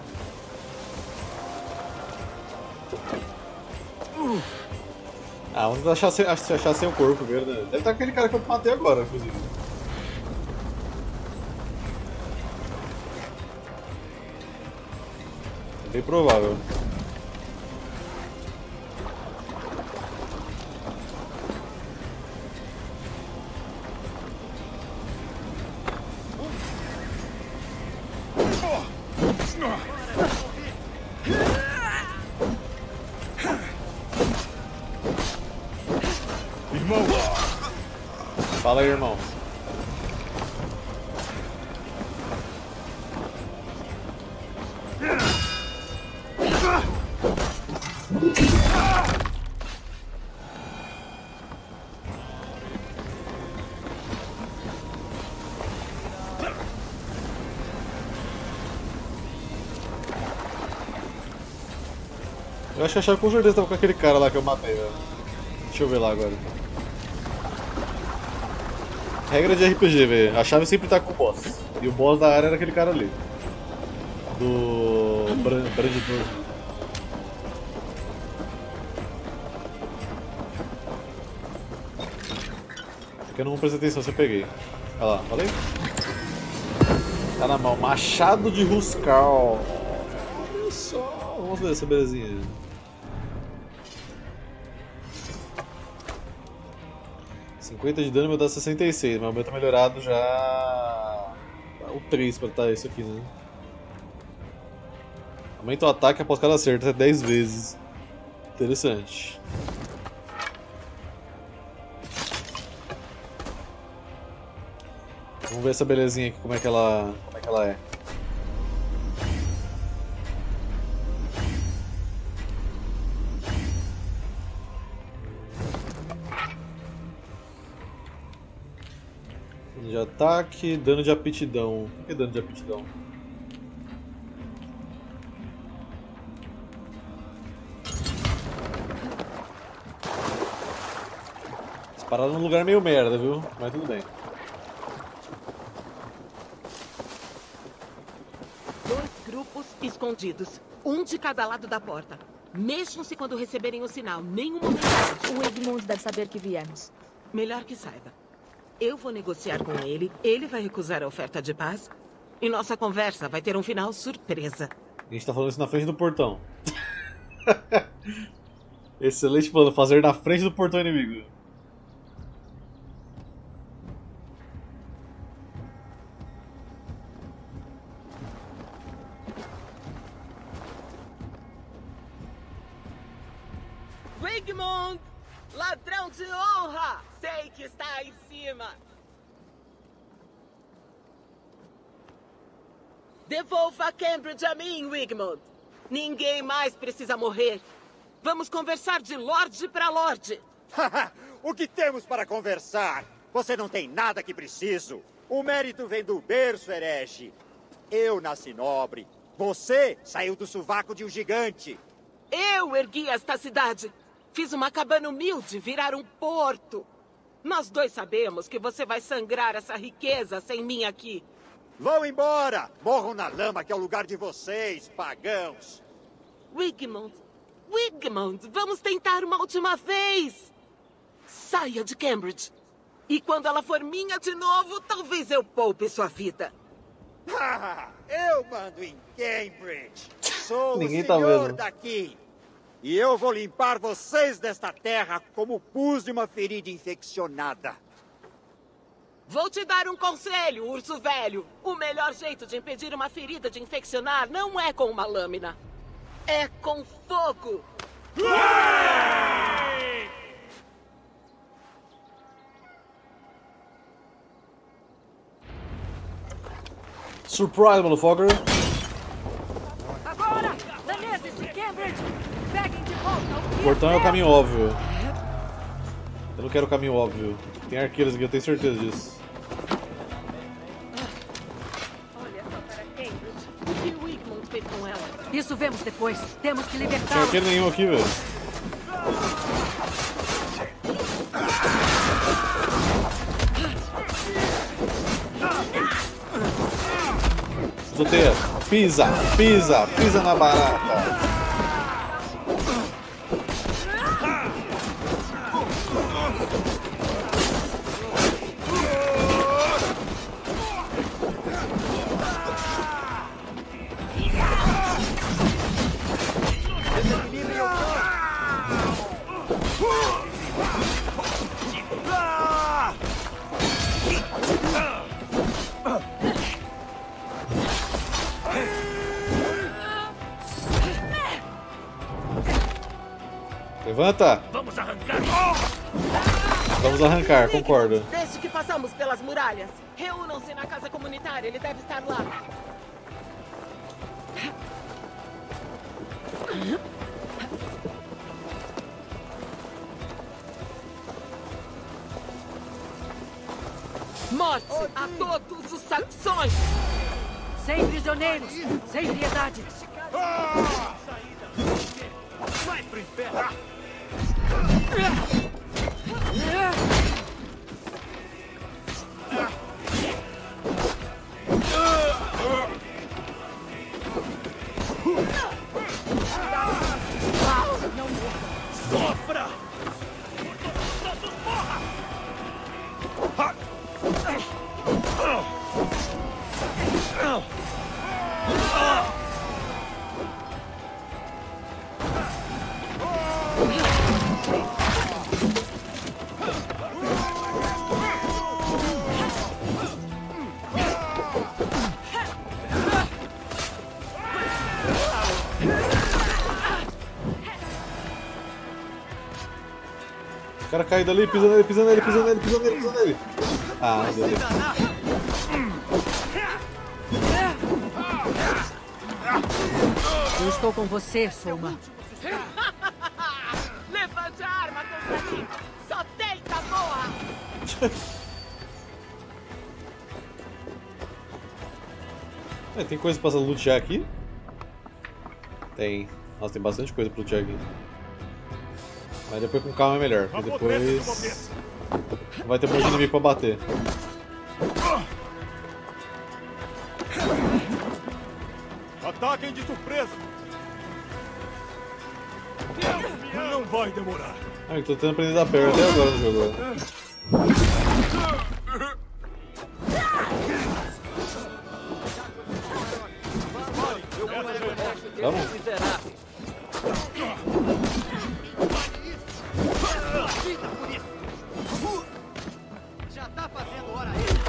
Ah, vamos tentar achar, sem- ach- achar sem o corpo, verdade. Deve estar aquele cara que eu matei agora, inclusive. É bem provável. Irmão! Fala aí, irmão. Eu acho que a chave com certeza tava com aquele cara lá que eu matei, velho. Deixa eu ver lá agora. Regra de R P G, velho. A chave sempre tá com o boss. E o boss da área era aquele cara ali. Do... Bran- Brandidor. Porque eu não prestei atenção se eu peguei. Olha lá, falei? Tá na mão. Machado de Ruskal. Olha só. Vamos ver essa belezinha. cinquenta de dano, meu dá sessenta e seis, mas o meu tá melhorado já... o três pra estar isso aqui, né? Aumenta o ataque após cada acerto, até dez vezes. Interessante. Vamos ver essa belezinha aqui, como é que ela, como é que ela é. Dano de ataque, dano de aptidão. O que é dano de aptidão? Essa parada é num lugar meio merda, viu? Mas tudo bem. Dois grupos escondidos, um de cada lado da porta. Mexam-se quando receberem o sinal, nenhum momento. O Egmont deve saber que viemos. Melhor que saiba. Eu vou negociar com ele, ele vai recusar a oferta de paz, e nossa conversa vai ter um final surpresa. A gente tá falando isso na frente do portão. Excelente plano, fazer na frente do portão inimigo. Wigmund! Ladrão de honra! Sei que está aí em cima! Devolva Cambridge a mim, Wigmund! Ninguém mais precisa morrer! Vamos conversar de Lorde para Lorde! O que temos para conversar? Você não tem nada que preciso. O mérito vem do berço, herege. Eu nasci nobre. Você saiu do sovaco de um gigante. Eu ergui esta cidade! Fiz uma cabana humilde virar um porto. Nós dois sabemos que você vai sangrar essa riqueza sem mim aqui. Vão embora! Morram na lama, que é o lugar de vocês, pagãos. Wigmund, Wigmund, vamos tentar uma última vez. Saia de Cambridge. E quando ela for minha de novo, talvez eu poupe sua vida. Eu mando em Cambridge. Sou Ninguém o tá senhor vendo. daqui. E eu vou limpar vocês desta terra como o pus de uma ferida infeccionada. Vou te dar um conselho, urso velho. O melhor jeito de impedir uma ferida de infeccionar não é com uma lâmina. É com fogo. Surprise, motherfucker! Agora! Daneses de Cambridge! Peguem de volta O portão é o caminho óbvio. Eu não quero o caminho óbvio. Tem arqueiros aqui, eu tenho certeza disso. Olha só para Cambridge. O que o Wigmund fez com ela? Isso vemos depois. Temos que Não tem libertá-la. arqueiro nenhum aqui, velho. Zoteia, pisa, pisa, pisa na barata. Levanta! Vamos arrancar! Vamos arrancar, concordo. Desde que passamos pelas muralhas, reúnam-se na casa comunitária, ele deve estar lá. Morte a todos os saxões! Sem prisioneiros! Sem piedade! Vai pro inferno! Sofra! Todos morra! O cara caiu dali, pisa nele, pisa nele, pisa nele, pisa nele, pisa nele. Ah, não deu tempo. Eu estou com você, Soma. Levante a arma contra mim! Só tenta, boa! É, tem coisa pra lutear aqui? Tem. Nossa, tem bastante coisa pra lutear aqui. Mas depois com calma é melhor, porque depois não vai ter muito inimigo pra bater. Ataquem de surpresa! Não vai demorar! Ah, eu tô tentando aprender da perna até agora no jogo. Vamos. Já tá fazendo hora extra.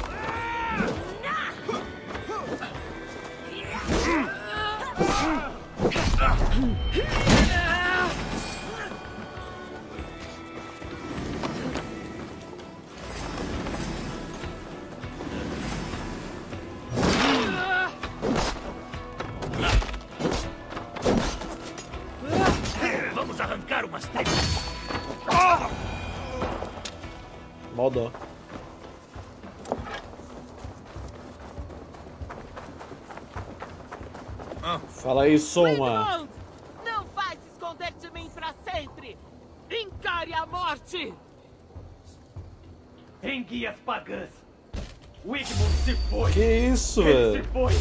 Vamos arrancar umas três. Mó dó. Fala aí, Soma. Não vai se esconder de mim pra sempre! Encare a morte! Em guias pagãs. Wigmund se foi. Que isso, Ele velho? se foi.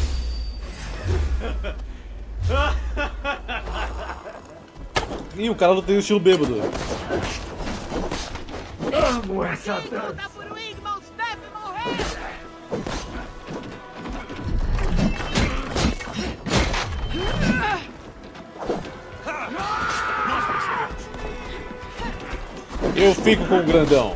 Ih, o cara não tem o estilo bêbado. Amo essa dança. Por Wigmund deve morrer! Eu fico com o grandão.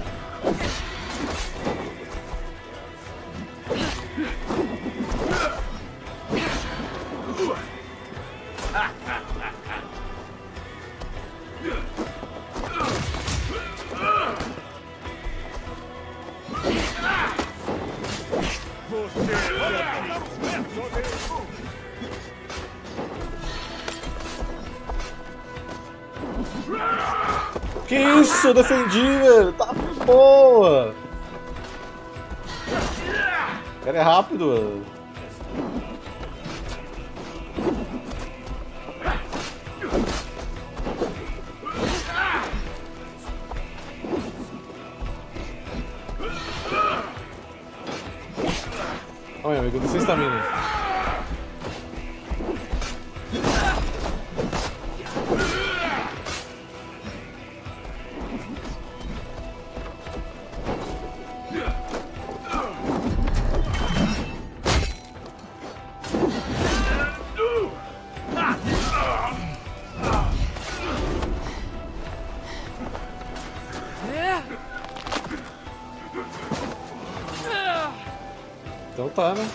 Que isso? Eu defendi, velho. Tá boa. O cara é rápido, velho. Olha, amigo, não sei se tá vindo. Então tá, né?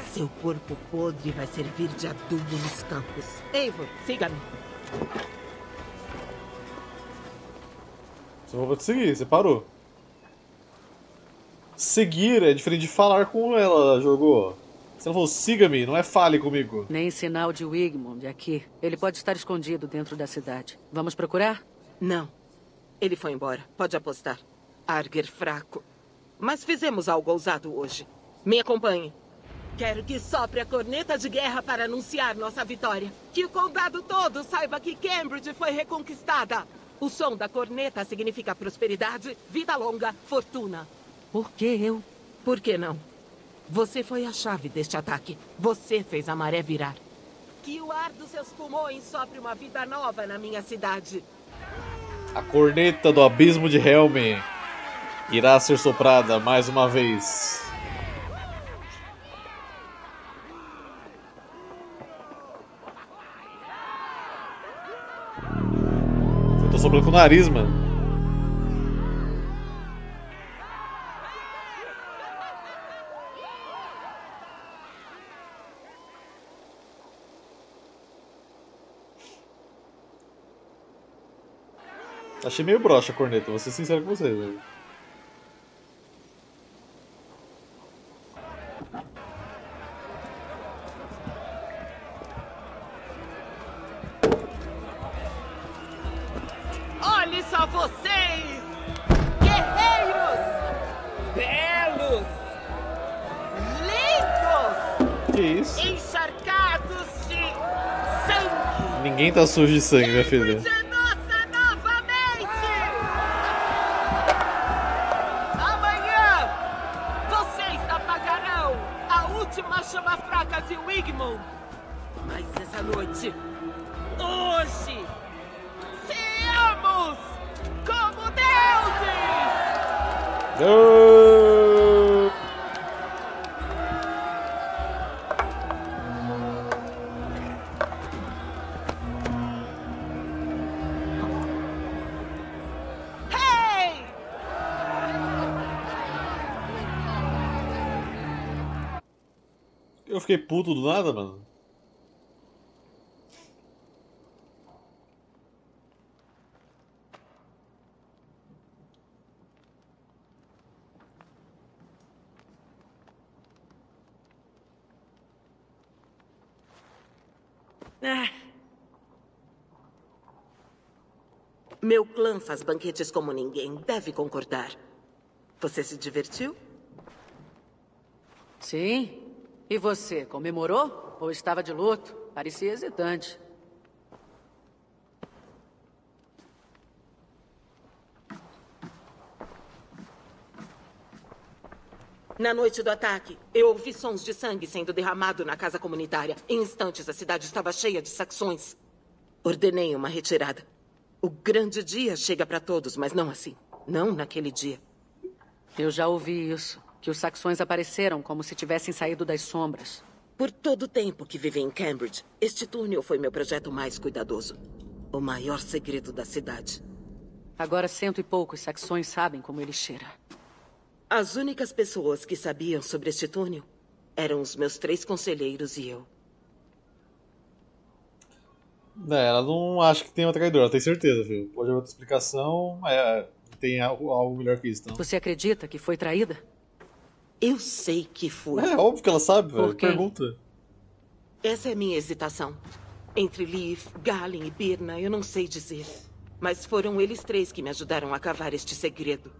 Seu corpo podre vai servir de adubo nos campos. Eivor, siga-me. Só vou te seguir, você parou. Seguir é diferente de falar com ela, jogou. Você não falou siga-me, não é fale comigo. Nem sinal de Wigmund aqui. Ele pode estar escondido dentro da cidade. Vamos procurar? Não. Ele foi embora, pode apostar. Arger fraco. Mas fizemos algo ousado hoje. Me acompanhe. Quero que sopre a corneta de guerra para anunciar nossa vitória. Que o condado todo saiba que Cambridge foi reconquistada. O som da corneta significa prosperidade, vida longa, fortuna. Por que eu? Por que não? Você foi a chave deste ataque. Você fez a maré virar. Que o ar dos seus pulmões sopre uma vida nova na minha cidade. A corneta do abismo de Helm irá ser soprada mais uma vez. Eu tô soprando com o nariz, mano. Achei meio broxa a corneta, vou ser sincero com vocês, velho. Olhe só vocês! Guerreiros! Belos! Lindos! Que isso? Encharcados de sangue! Ninguém tá sujo de sangue, minha filha. Uma chama fraca de Wigmund. Mas essa noite, hoje, seamos como deuses! Oh! Hey! Eu fiquei puto do nada, mano. Ah. Meu clã faz banquetes como ninguém, deve concordar. Você se divertiu? Sim. E você, comemorou? Ou estava de luto? Parecia hesitante. Na noite do ataque, eu ouvi sons de sangue sendo derramado na casa comunitária. Em instantes, a cidade estava cheia de saxões. Ordenei uma retirada. O grande dia chega para todos, mas não assim. Não naquele dia. Eu já ouvi isso. Que os saxões apareceram como se tivessem saído das sombras. Por todo o tempo que vivi em Cambridge, este túnel foi meu projeto mais cuidadoso. O maior segredo da cidade. Agora cento e poucos saxões sabem como ele cheira. As únicas pessoas que sabiam sobre este túnel eram os meus três conselheiros e eu. É, ela não acha que tem uma traidora, ela tem certeza, viu? Pode haver outra explicação, é, tem algo, algo melhor que isso, não. Você acredita que foi traída? Eu sei que fui. É óbvio que ela sabe, velho. quem? Pergunta. Essa é a minha hesitação. Entre Leaf, Galen e Birna, eu não sei dizer. Mas foram eles três que me ajudaram a cavar este segredo.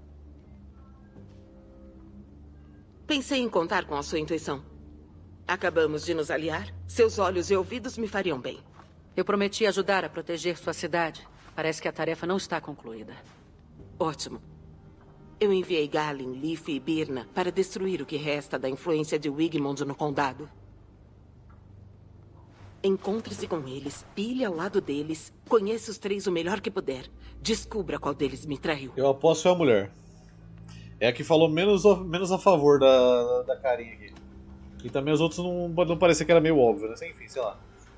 Pensei em contar com a sua intuição. Acabamos de nos aliar. Seus olhos e ouvidos me fariam bem. Eu prometi ajudar a proteger sua cidade. Parece que a tarefa não está concluída. Ótimo. Eu enviei Galen, Leaf e Birna para destruir o que resta da influência de Wigmund no condado. Encontre-se com eles, pile ao lado deles, conheça os três o melhor que puder. Descubra qual deles me traiu. Eu aposto que é a mulher. É a que falou menos, menos a favor da, da carinha aqui. E também os outros não, não parecia que era meio óbvio, né? Enfim, sei lá.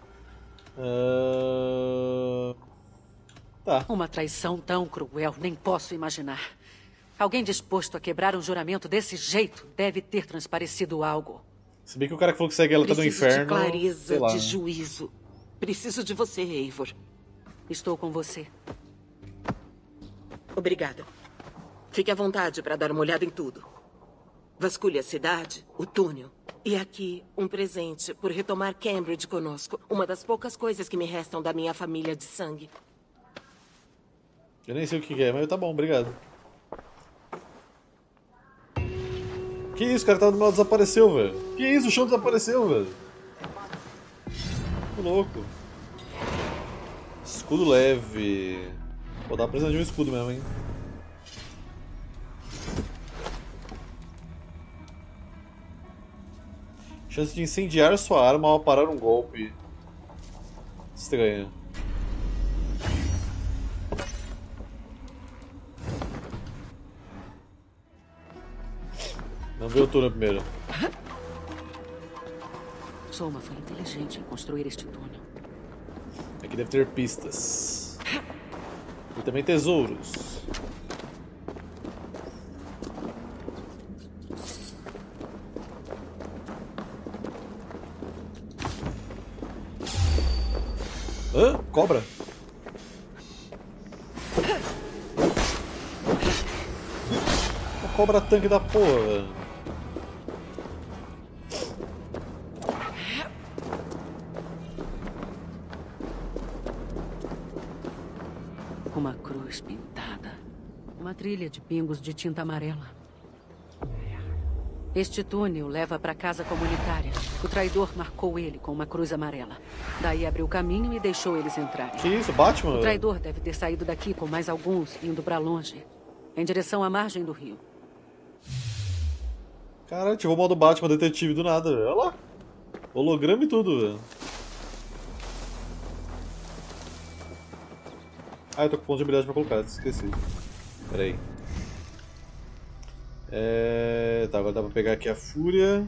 Uh... Tá. Uma traição tão cruel, nem posso imaginar. Alguém disposto a quebrar um juramento desse jeito deve ter transparecido algo. Se bem que o cara que falou que segue ela tá no inferno. Preciso de clareza, sei lá. de juízo. Preciso de você, Eivor. Estou com você. Obrigada. Fique à vontade para dar uma olhada em tudo. Vasculhe a cidade, o túnel. E aqui, um presente por retomar Cambridge conosco. Uma das poucas coisas que me restam da minha família de sangue. Eu nem sei o que é, mas tá bom, obrigado. Que isso, o cara tava do meu lado, desapareceu, velho. Que isso, o chão desapareceu, velho. Que louco. Escudo leve. Pô, dá precisando de um escudo mesmo, hein. Chance de incendiar sua arma ao parar um golpe. Estranho. Vamos ver o túnel primeiro. Soma foi inteligente em construir este túnel. Aqui deve ter pistas. E também tesouros. Hã? Cobra? Uma cobra tanque da porra, velho. Uma cruz pintada. Uma trilha de pingos de tinta amarela. Este túnel leva para a casa comunitária. O traidor marcou ele com uma cruz amarela. Daí abriu caminho e deixou eles entrarem. Que isso, Batman? O traidor deve ter saído daqui com mais alguns, indo para longe, em direção à margem do rio. Caralho, ativou o modo Batman detetive do nada, velho. Olha lá. Holograma e tudo, velho. Ah, eu tô com ponto de habilidade pra colocar, esqueci. Pera aí. É... Tá, agora dá pra pegar aqui a Fúria.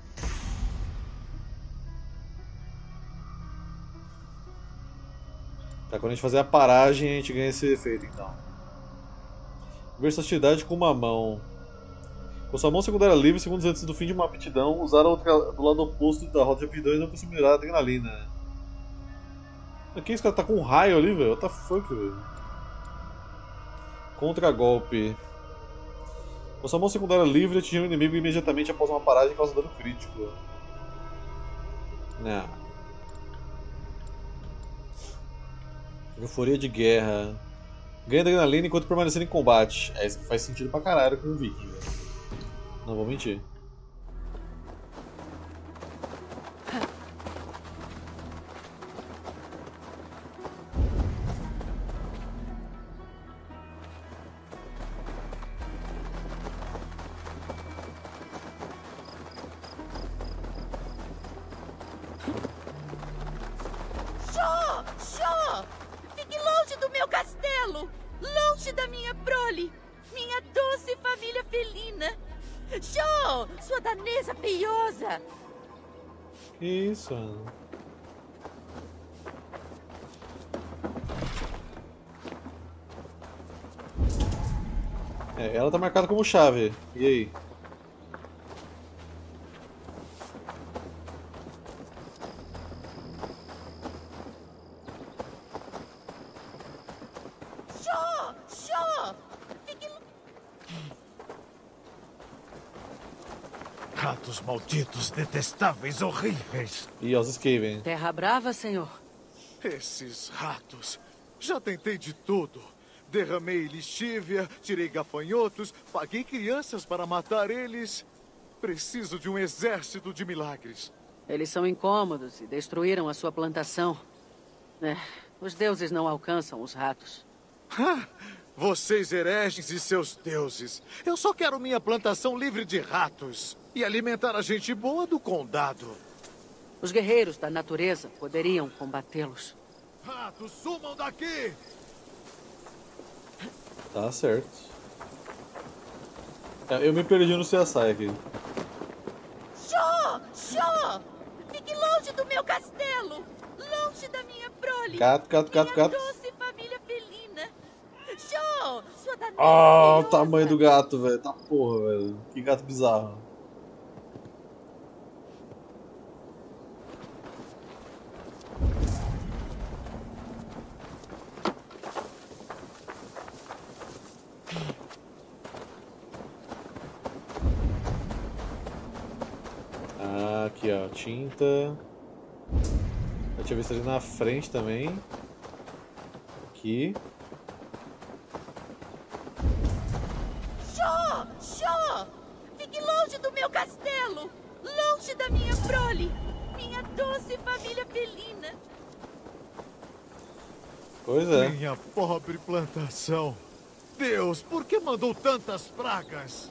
Tá, quando a gente fazer a paragem, a gente ganha esse efeito, então. Versatilidade com uma mão. Com sua mão secundária livre, segundos antes do fim de uma aptidão, usar a outra do lado oposto da roda de aptidão e não possibilitar a adrenalina. Aqui esse cara tá com um raio ali, velho. What the fuck, velho? Contra-golpe. Com sua mão secundária livre, atingir o inimigo imediatamente após uma paragem causa dano crítico. Não. Euforia de guerra. Ganha adrenalina enquanto permanecer em combate. É isso que faz sentido pra caralho com o Viking. Não vou mentir. Shaw! Shaw! Fique longe do meu castelo! Longe da minha prole! Minha doce família felina! Shaw! Sua danesa feiosa! Que isso? É, ela tá marcada como chave. E aí? Shaw! Shaw! Fique... Ratos malditos, detestáveis, horríveis. E os Skaven. Terra brava, senhor. Esses ratos. Já tentei de tudo. Derramei lixívia, tirei gafanhotos, paguei crianças para matar eles. Preciso de um exército de milagres. Eles são incômodos e destruíram a sua plantação. É, os deuses não alcançam os ratos. Ah, vocês hereges e seus deuses. Eu só quero minha plantação livre de ratos. E alimentar a gente boa do condado. Os guerreiros da natureza poderiam combatê-los. Ratos, sumam daqui! Tá certo. Eu me perdi no C S I aqui. Shaw! Shaw! Fique longe do meu castelo! Longe da minha prole! Gato, gato, gato, minha gato. doce família felina! Shaw! Sua danesa Ah, o feiosa! tamanho do gato, velho. Tá porra, velho. Que gato bizarro. Aqui, ó, tinta. Eu tinha visto ali na frente também. Aqui. Shaw! Shaw! Fique longe do meu castelo! Longe da minha prole! Minha doce família felina! Pois é. Minha pobre plantação. Deus, por que mandou tantas pragas?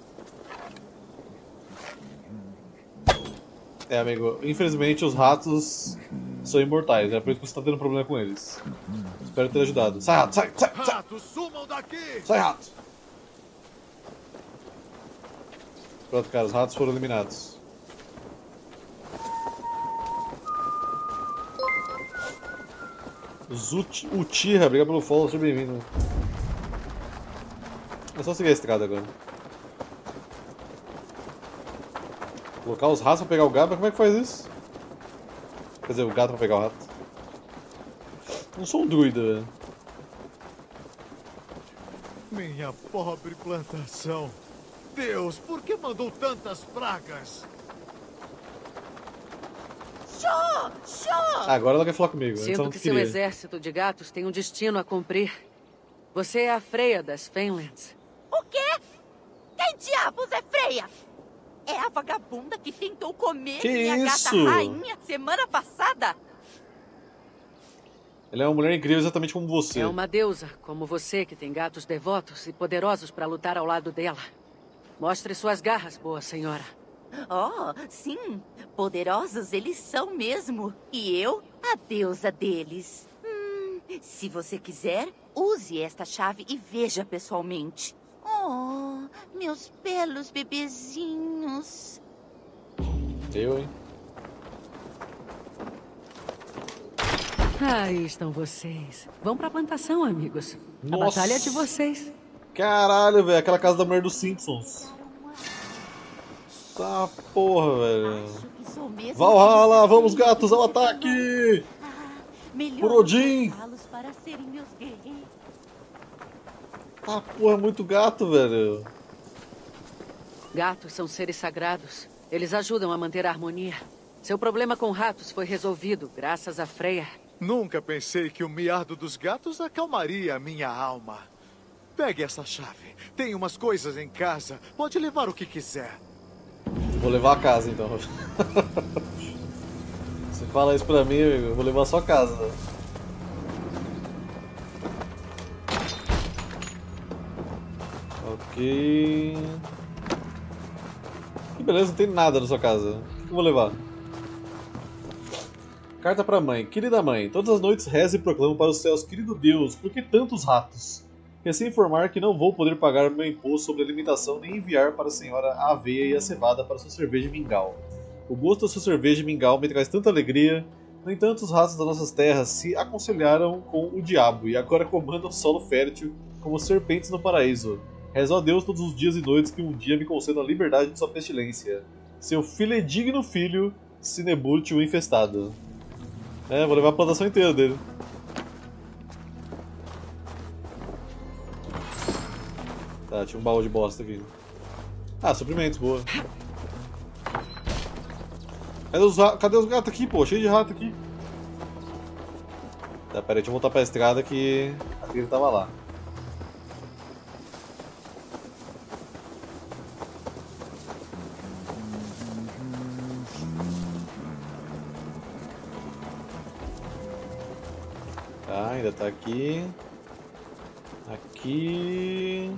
É, amigo, infelizmente os ratos são imortais, é por isso que você tá tendo problema com eles. Espero ter ajudado. Sai, rato, sai, sai, sai! Ratos, sumam daqui! Sai, rato! Pronto, cara, os ratos foram eliminados. Zut Uchiha, obrigado pelo follow, seja bem-vindo. É só seguir a estrada agora. Colocar os ratos pra pegar o gato, mas como é que faz isso? Quer dizer, o gato pra pegar o rato. Não sou um druida, velho. Minha pobre plantação. Deus, por que mandou tantas pragas? Shaw! Shaw! Agora ela quer falar comigo. Sinto que seu exército de gatos tem um destino a cumprir. Você é a Freya das Fenlands. O quê? Quem diabos é Freya? É a vagabunda que tentou comer que minha isso? gata rainha semana passada? Ela é uma mulher incrível exatamente como você. É uma deusa, como você, que tem gatos devotos e poderosos para lutar ao lado dela. Mostre suas garras, boa senhora. Oh, sim. Poderosos eles são mesmo. E eu, a deusa deles. Hum, se você quiser, use esta chave e veja pessoalmente. Oh, meus belos bebezinhos. Eu, hein? Aí estão vocês. Vão pra plantação, amigos. Nossa. A batalha é de vocês. Caralho, velho. Aquela casa da mulher dos Simpsons. Tá porra, velho. Valhalla, vamos gatos ao ataque! Por Odin! Para serem meus guerreiros. Tá porra, muito gato, velho. Gatos são seres sagrados. Eles ajudam a manter a harmonia. Seu problema com ratos foi resolvido, graças a Freya. Nunca pensei que o miado dos gatos acalmaria a minha alma. Pegue essa chave. Tem umas coisas em casa. Pode levar o que quiser. Vou levar a casa, então. Você fala isso pra mim, amigo. Eu vou levar só a casa. Ok. Que beleza, não tem nada na sua casa. O que eu vou levar? Carta pra mãe. Querida mãe, todas as noites rezo e proclamo para os céus, querido Deus, por que tantos ratos? Recebi informar que não vou poder pagar meu imposto sobre a alimentação nem enviar para a senhora a aveia e a cevada para sua cerveja mingau. O gosto da sua cerveja mingau me traz tanta alegria. No entanto, os ratos das nossas terras se aconselharam com o diabo e agora comandam o solo fértil como serpentes no paraíso. Rezo a Deus todos os dias e noites que um dia me conceda a liberdade de sua pestilência. Seu filedigno filho, Cineburt, o infestado. É, vou levar a plantação inteira dele. Tá, tinha um baú de bosta aqui. Ah, suprimentos, boa. Cadê os, cadê os gatos aqui, pô? Cheio de rato aqui. Tá, pera aí, deixa eu voltar pra estrada que a trilha tava lá. Tá, ainda tá aqui. Aqui.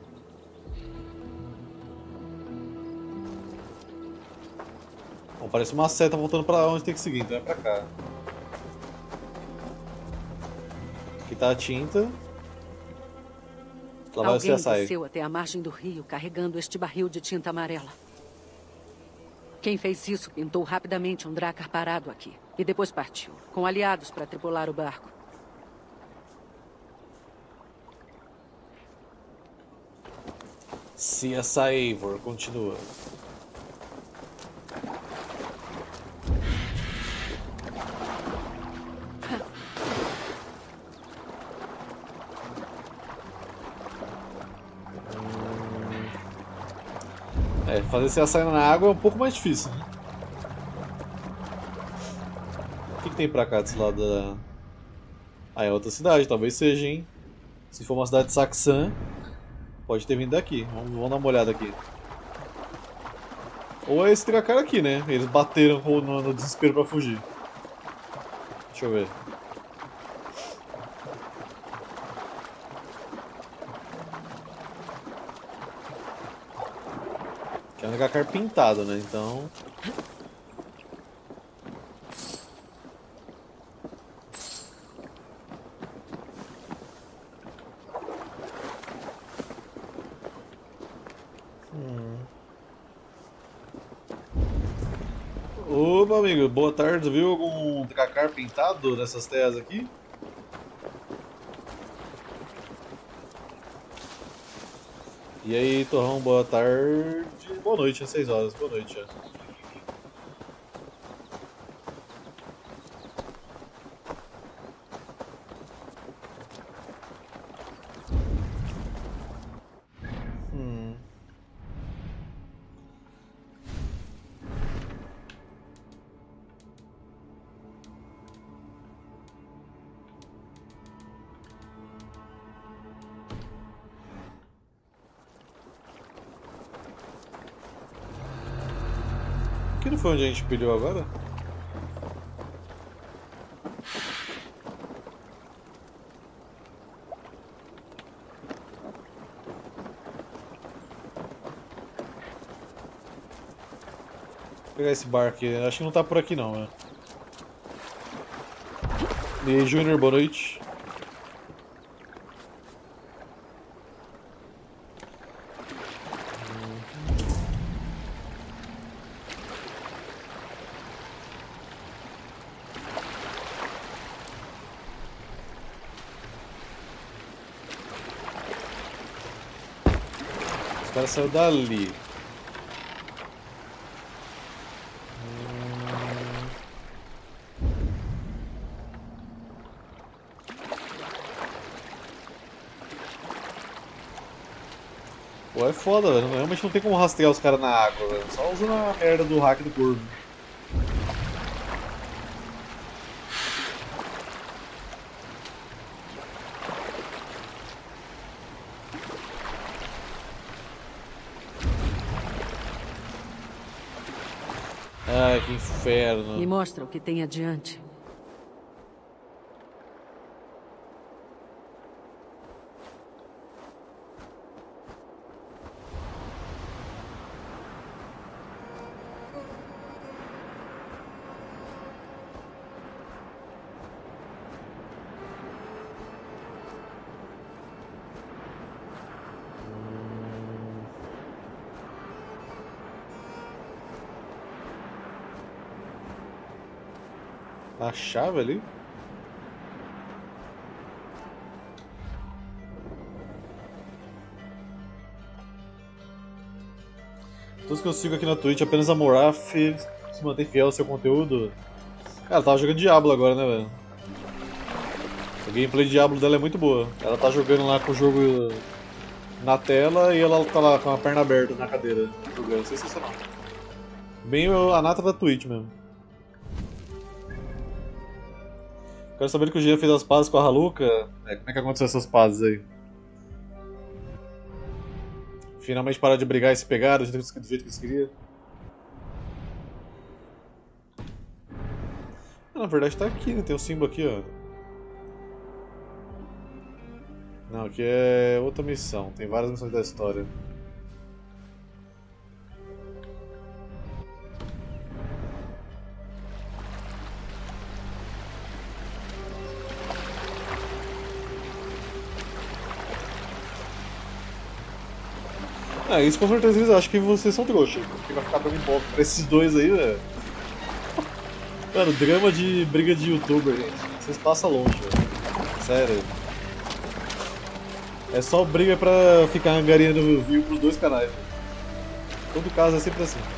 Bom, parece uma seta voltando pra onde tem que seguir, então é pra cá. Aqui tá a tinta. Lá vai o Alguém C S I. desceu até a margem do rio carregando este barril de tinta amarela. Quem fez isso pintou rapidamente um Drakkar parado aqui. E depois partiu, com aliados para tripular o barco. C S I Eivor, continua. É, fazer C S I na água é um pouco mais difícil, né? que, que tem pra cá desse lado da... Ah, é outra cidade, talvez seja, hein? Se for uma cidade saxã, pode ter vindo daqui. Vamos, vamos dar uma olhada aqui. Ou é esse Dracar aqui, né? Eles bateram no, no desespero pra fugir. Deixa eu ver. Aqui é um Dracar pintado, né? Então... Opa, amigo, boa tarde. Viu algum Dracar pintado nessas terras aqui? E aí, Torrão, boa tarde. Boa noite, às seis horas. Boa noite, já. Hum. Aqui não foi onde a gente pilhou agora? Vou pegar esse barco aqui, acho que não tá por aqui não, né? E aí, Júnior, boa noite. O cara saiu dali. Pô, é foda, velho. Realmente não tem como rastrear os caras na água, velho. Só usando a merda do hack do corvo. Ai, que inferno. Me mostra o que tem adiante. A chave ali? Todos que eu sigo aqui na Twitch, apenas a Moraf se mantém fiel ao seu conteúdo. Cara, ela tava jogando Diablo agora, né, velho? A gameplay de Diablo dela é muito boa. Ela tá jogando lá com o jogo na tela e ela tá lá com a perna aberta na cadeira jogando. Sensacional. Bem a nata da Twitch mesmo. Quero saber que o Gia fez as pazes com a Haluka. É, como é que aconteceu essas pazes aí? Finalmente pararam de brigar e se pegaram do jeito que eles queriam. Ah, na verdade tá aqui, né? Tem o símbolo aqui, ó. Não, aqui é outra missão. Tem várias missões da história. Ah, isso com certeza eles acham que vocês são trouxa, porque vai ficar dando imposto pra esses dois aí, velho. Mano, drama de briga de youtuber, gente. Vocês passam longe, velho. Sério. É só briga pra ficar angariando view pros dois canais, velho. Todo caso é sempre assim.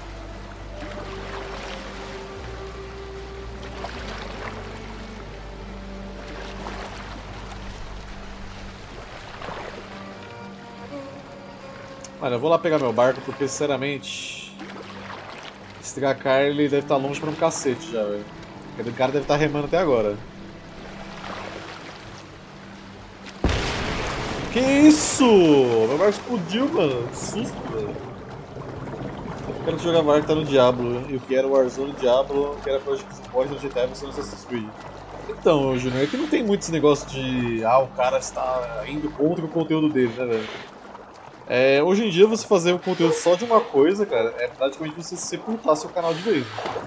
Olha, eu vou lá pegar meu barco porque, sinceramente, esse Dracar ele deve estar longe pra um cacete já, velho. Aquele cara deve estar remando até agora. Que isso? Meu barco explodiu, mano. Que susto, velho. Eu quero jogar barco tá no Diablo. Eu quero Warzone Diablo, que era Project Support no G T A e você no Assassin's Creed. Então, Junior, é que não tem muito esse negócio de ah, o cara está indo contra o conteúdo dele, né, velho? É, hoje em dia você fazer um conteúdo só de uma coisa, cara, é praticamente você sepultar seu canal de vez.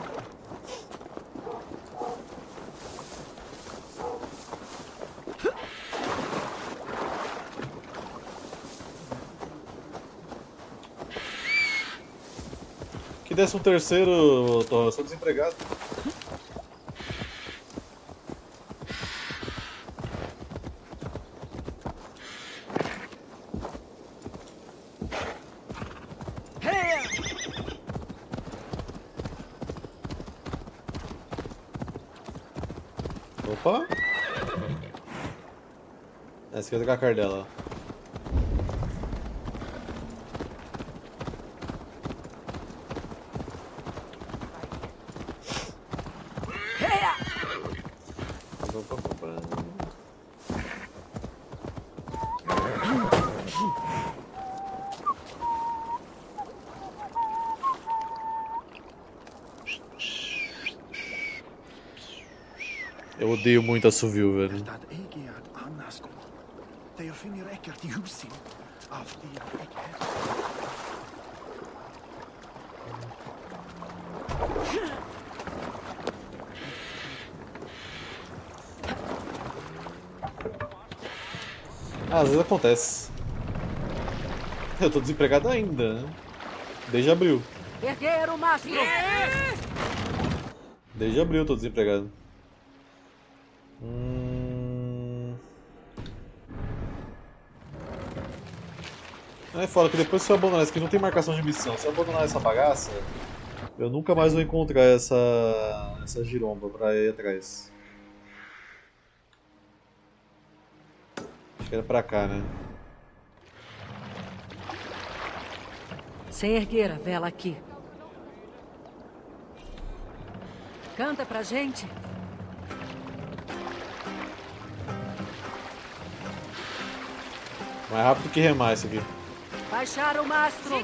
Que décimo terceiro, tô, sou desempregado. Opa! Essa aqui é a cara dela. Eu odeio muito assovio, velho. Ah, às vezes acontece. Eu tô desempregado ainda, né? Desde abril. Erguer o mastro! Desde abril eu tô desempregado. Hum... É foda que depois que eu abandonar isso aqui não tem marcação de missão. Se eu abandonar essa bagaça, eu nunca mais vou encontrar essa, essa giromba pra ir atrás. Acho que era pra cá, né? Sem erguer a vela aqui. Canta pra gente. Mais rápido que remar esse aqui. Baixar o mastro.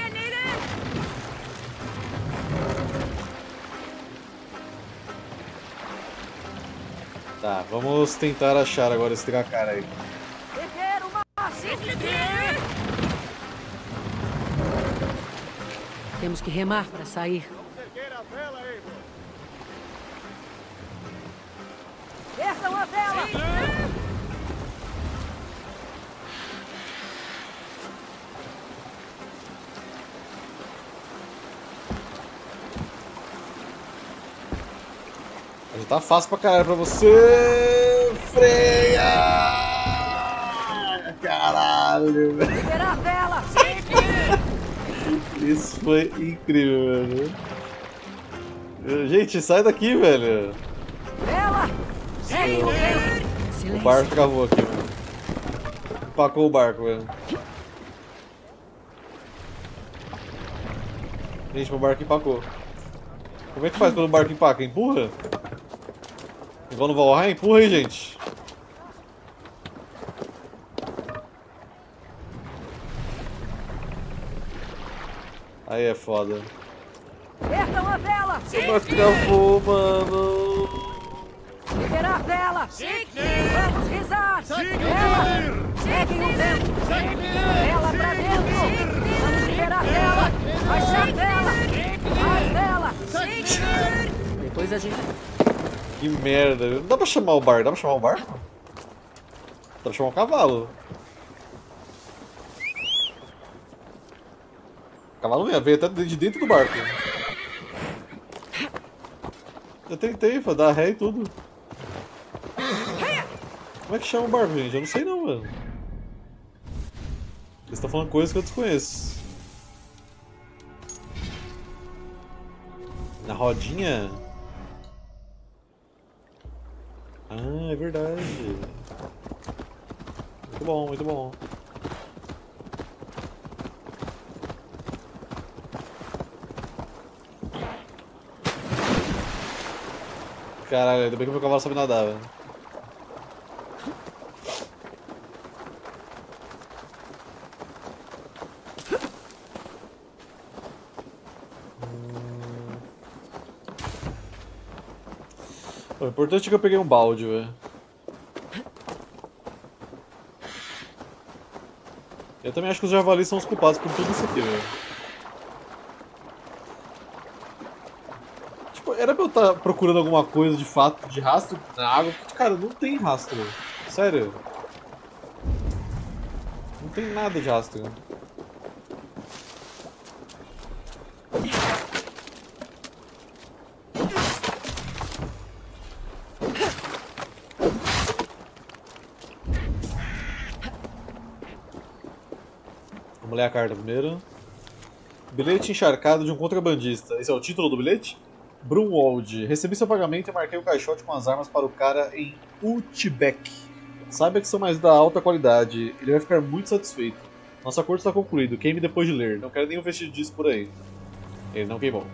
Tá, vamos tentar achar agora esse Dracar aí. Erguer o mastro. Temos que remar para sair. Ergam a vela! Já tá fácil pra caralho pra você. Freia! Caralho, velho. Liberar a vela! Isso foi incrível, velho. Gente, sai daqui, velho. Vela! Segue o vento! O barco travou aqui, velho. Empacou o barco, velho. Gente, meu barco empacou. Como é que faz quando o barco empaca? Empurra? Igual no Valheim? Empurra aí, gente. Aí é foda. Ergam a vela! O barco travou, mano. Liberar a vela! Vamos risar! Vela! Seguem o vento! Vela pra dentro! Vamos liberar a vela! Baixar a vela! Mais vela! Depois a gente... Que merda, não dá pra chamar o barco? Dá pra chamar o barco? Dá pra chamar o cavalo. O cavalo não ia ver até de dentro do barco. Eu tentei, pra dar ré e tudo. Como é que chama o barco, gente? Eu não sei não, mano. Eles estão falando coisas que eu desconheço. Na rodinha? Ah, é verdade. Muito bom, muito bom. Caralho, ainda bem que o meu cavalo sabe nadar, velho. O importante é que eu peguei um balde, velho. Eu também acho que os javalis são os culpados por tudo isso aqui, velho. Tipo, era pra eu estar procurando alguma coisa de fato, de rastro na água, porque, cara, não tem rastro. Sério. Não tem nada de rastro. Vamos ler a carta primeiro. Bilhete encharcado de um contrabandista. Esse é o título do bilhete? Brunwald. Recebi seu pagamento e marquei o caixote com as armas para o cara em Utbeck. Saiba que são mais da alta qualidade. Ele vai ficar muito satisfeito. Nosso acordo está concluído. Queime depois de ler. Não quero nenhum vestido disso por aí. Ele não queimou.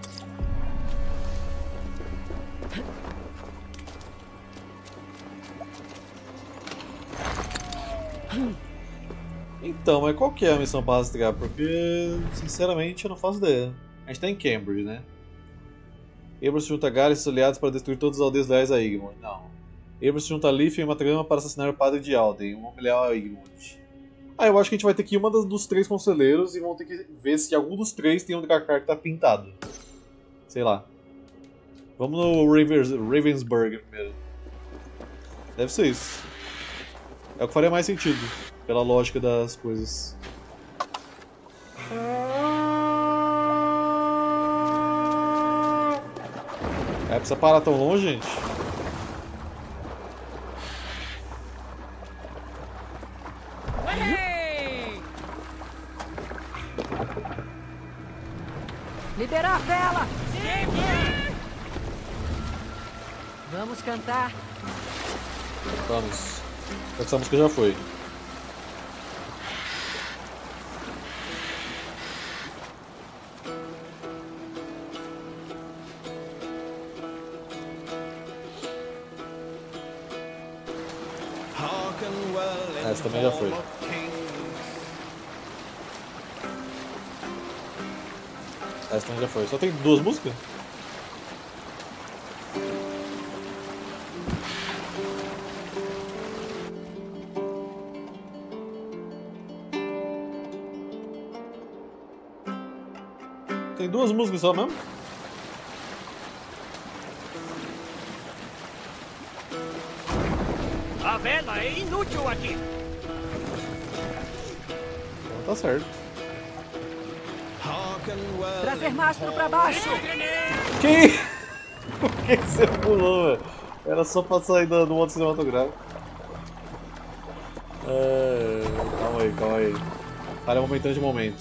Então, mas qual que é a missão para rastrear? Porque, sinceramente, eu não faço ideia. A gente tá em Cambridge, né? Ebrus se junta a Gale e seus aliados para destruir todas as aldeias leais a Egmont. Não. Ebrus se junta a Leaf em uma trama para assassinar o padre de Alden, um homem leal a Egmont. Ah, eu acho que a gente vai ter que ir uma das, dos três conselheiros e vão ter que ver se algum dos três tem um Drakkar que tá pintado. Sei lá. Vamos no Ravens, Ravensburg primeiro. Deve ser isso. É o que faria mais sentido, pela lógica das coisas. É, precisa parar tão longe, gente? Liberar a vela! Vamos cantar. Vamos. Essa música já foi. Essa também já foi. Essa também já foi. Só tem duas músicas? Tem duas músicas só mesmo? A vela é inútil aqui. Então tá certo. Trazer mastro pra baixo. Que? Por que que você pulou, velho? Era só pra sair do modo cinematográfico. É... Calma aí, calma aí. Falha momentâneo de momentos.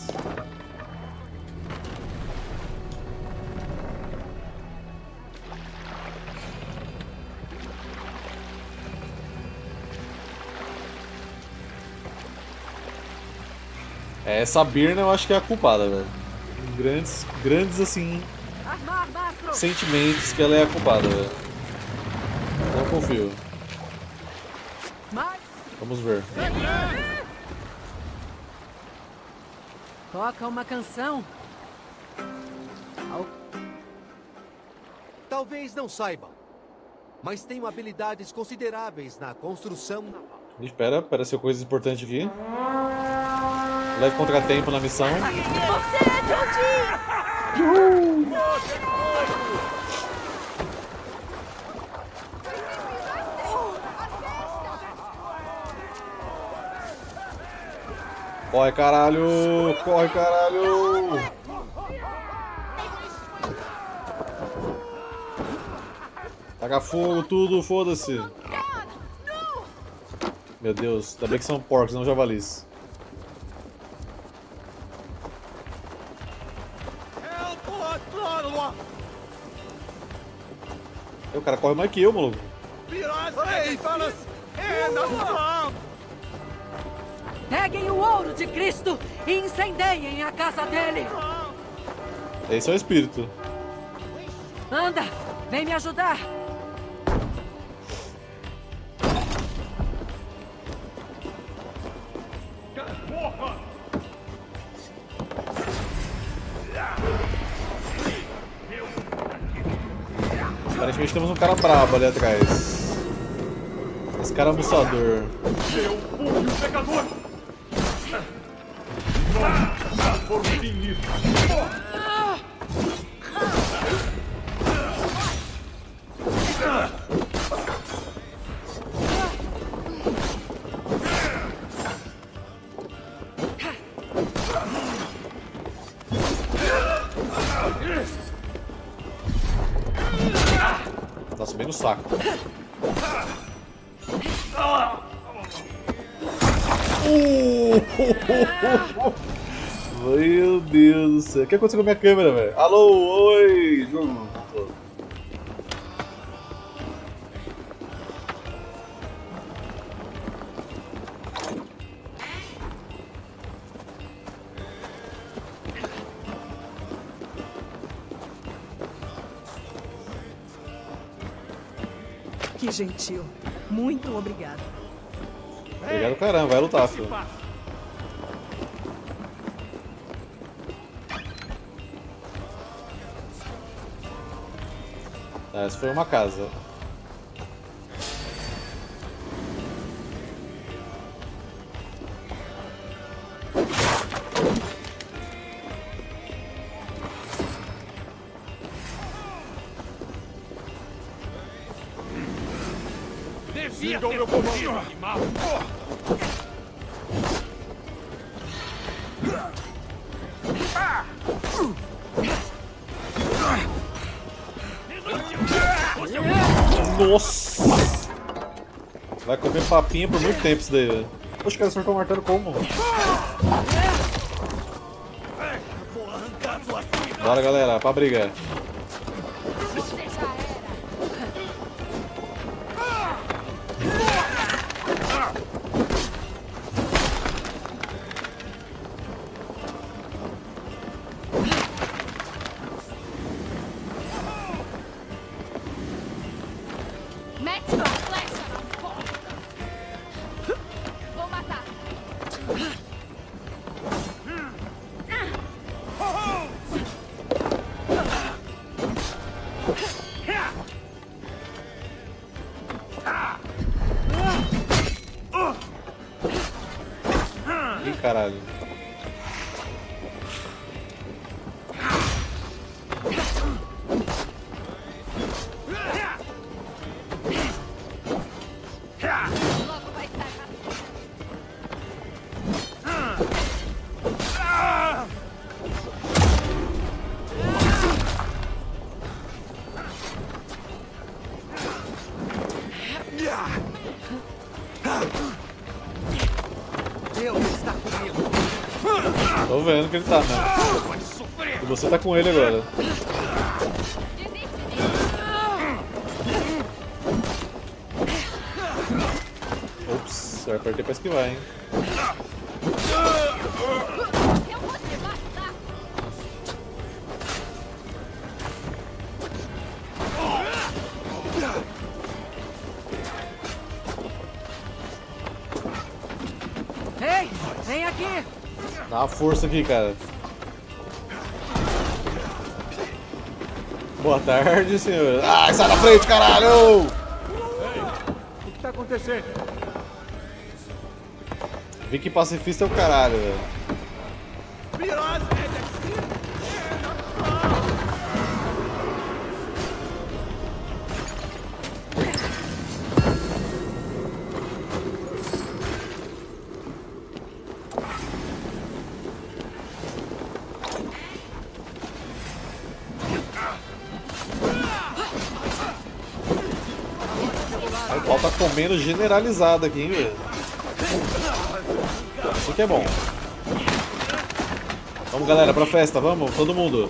Essa Birna eu acho que é a culpada, velho. Grandes, grandes assim, sentimentos que ela é a culpada, velho. Não confio. Vamos ver. Toca uma canção. Talvez não saibam, mas tenho habilidades consideráveis na construção naval. Espera, apareceu coisa importante aqui. Leve contratempo na missão. Você é de Corre, caralho! Corre, caralho! Taca fogo, tudo, foda-se! Meu Deus, ainda bem que são porcos, não javalis. O cara corre mais que eu, maluco. Peguem o ouro de Cristo e incendeiem a casa dele. Esse é o espírito. Anda, vem me ajudar. Aparentemente temos um cara brabo ali atrás. Escaramuçador. Seu público pecador! Nós já por fim nisso. Tá subindo o saco. Meu Deus do céu. O que aconteceu com a minha câmera, velho? Alô, oi, jogo. Que gentil. Muito obrigado. Obrigado, caramba. Vai lutar, filho. Tá, essa foi uma casa. Devia ter meu comando, animal! Nossa! Vai comer papinha por muito tempo isso daí, velho. Poxa, cara, acertou o martelo como? Bora, galera, pra brigar. Mete uma flecha nas costas. Vou matar. Ih, caralho. Logo vai estar. Deus está comigo. Tô vendo que ele tá, né? E você tá com ele agora. Ops, eu apertei pra esquivar, hein? Eu vou te matar. Ei, vem aqui. Dá uma força aqui, cara. Boa tarde, senhor. Ah, sai da frente, caralho! O que está acontecendo? Vi que pacifista é o caralho, velho. O pau tá comendo generalizado aqui, hein, velho. Isso que é bom. Vamos, galera, pra festa, vamos, todo mundo.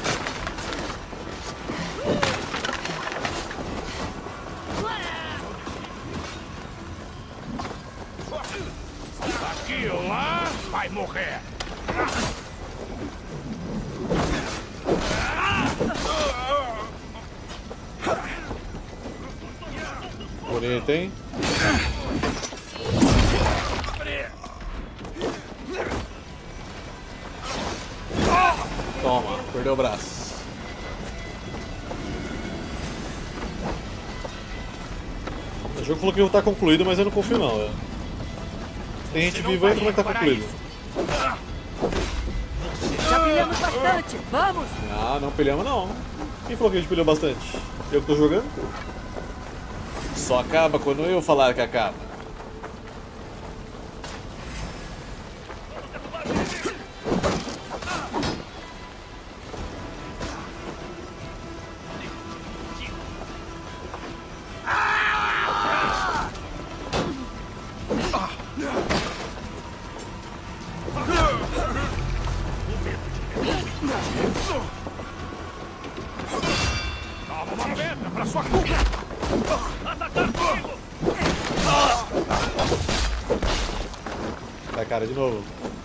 Aqui ou lá, vai morrer. Bonito, hein? Toma, perdeu o braço. O jogo falou que tá concluído, mas eu não confio não, velho. Tem gente viva aí, como é que tá concluído? Já pilhamos bastante, vamos! Ah, não pilhamos não. Quem falou que a gente pilhou bastante? Eu que tô jogando? Só acaba quando eu falar que acaba. Toma uma pedra pra sua cuca! Atacar comigo! Vai, cara, de novo.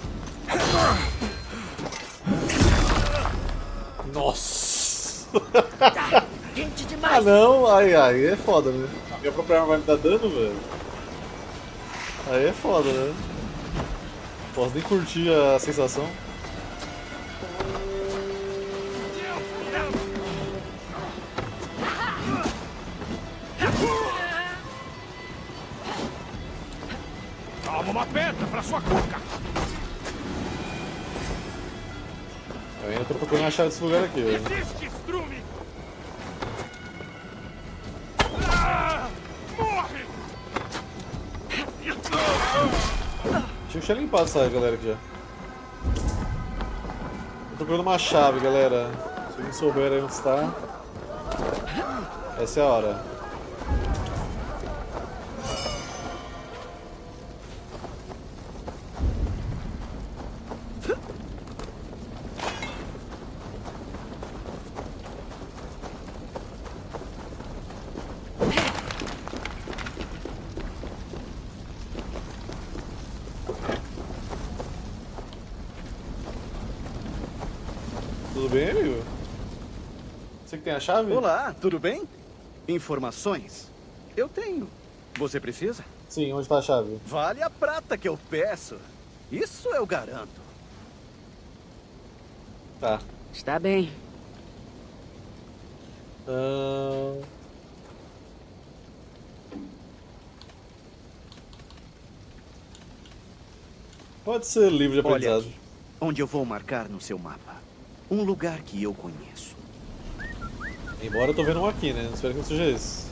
Nossa! Quente demais! Ah não, aí, aí é foda, né? A minha própria arma vai me dar dano, velho. Aí é foda, né? Posso nem curtir a sensação. Toma uma pedra pra sua cuca! Eu ainda tô procurando a chave desse lugar aqui, velho. Resiste, Strume! Ah, morre! Tinha que tinha limpado essa galera aqui já. Tô procurando uma chave, galera. Se alguém souber aí onde está, essa é a hora. Tudo bem, amigo? Você que tem a chave? Olá, tudo bem? Informações? Eu tenho. Você precisa? Sim, onde está a chave? Vale a prata que eu peço. Isso eu garanto. Tá. Está bem. Uh... Pode ser livre de aprendizado. Olha aqui, onde eu vou marcar no seu mapa. Um lugar que eu conheço. Embora eu tô vendo um aqui, né? Espero que não seja esse.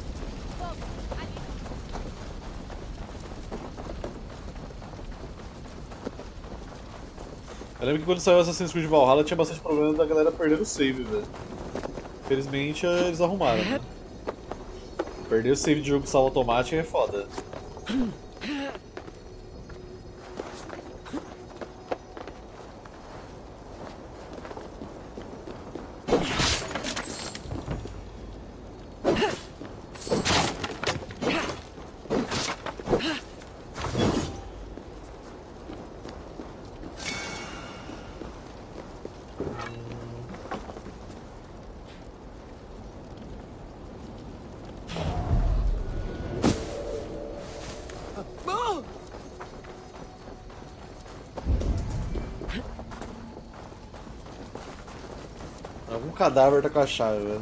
Eu lembro que quando saiu Assassin's Creed Valhalla tinha bastante problema da galera perdendo o save, velho. Felizmente eles arrumaram, né? Perder o save de jogo salvo automático é foda. Algum cadáver tá com a chave, velho.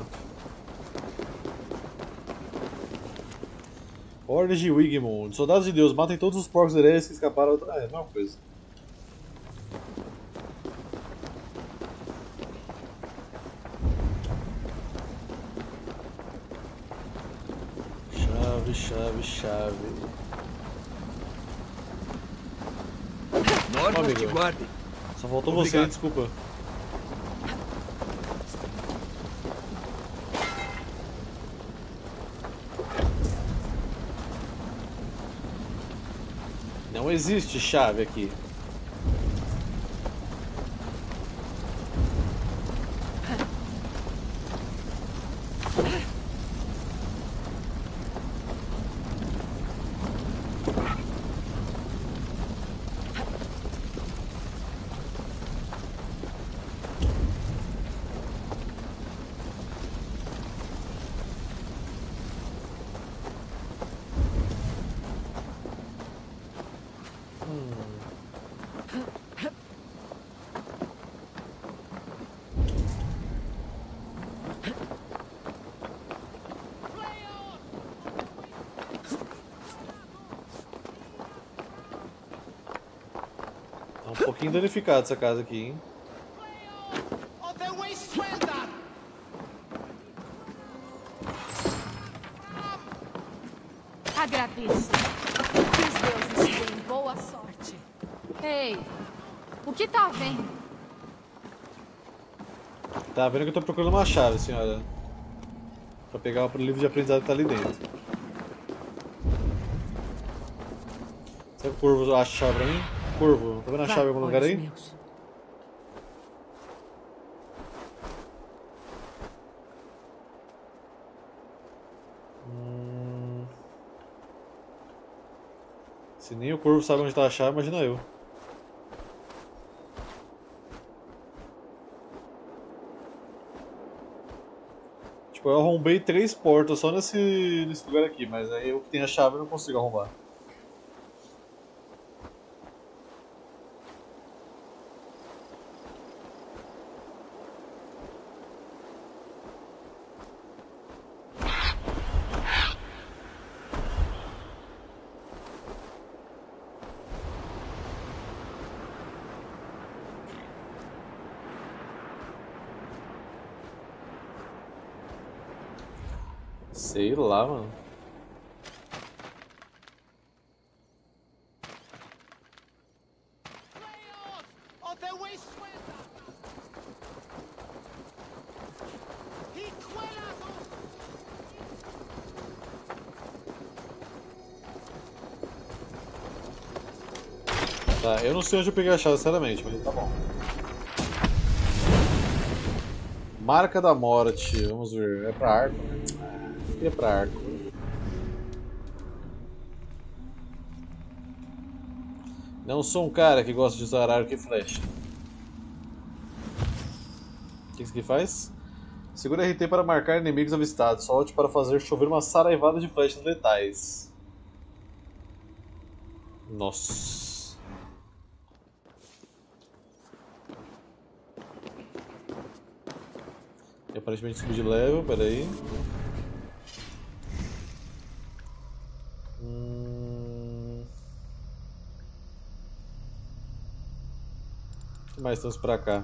Hordas de Wigmund. Soldados de Deus, matem todos os porcos hereges que escaparam. Ah, é a mesma coisa. Chave, chave, chave. Norma, te guarde. Só faltou Obrigado. você, desculpa. Não existe chave aqui. Tá um pouquinho danificada essa casa aqui, hein? Agradeço. Que os deuses te deem boa sorte. Ei, o que tá havendo? Tá vendo que eu tô procurando uma chave, senhora. Pra pegar o livro de aprendizado que tá ali dentro. Será que o Corvo acha a chave pra mim? Corvo, tá vendo a chave em algum lugar aí? Meus. Hum... Se nem o Corvo sabe onde tá a chave, imagina eu. Tipo, eu arrombei três portas só nesse, nesse lugar aqui, mas aí eu que tenho a chave eu não consigo arrombar. Sei lá, mano. Tá, eu não sei onde eu peguei a chave, sinceramente, mas tá bom. Marca da morte, vamos ver. É pra arco, né? É pra arco. Não sou um cara que gosta de usar arco e flecha. O que isso aqui faz? Segura R T para marcar inimigos avistados. Solte para fazer chover uma saraivada de flechas letais. Nossa. E aparentemente subi de level, peraí. Hum... O que mais temos pra cá?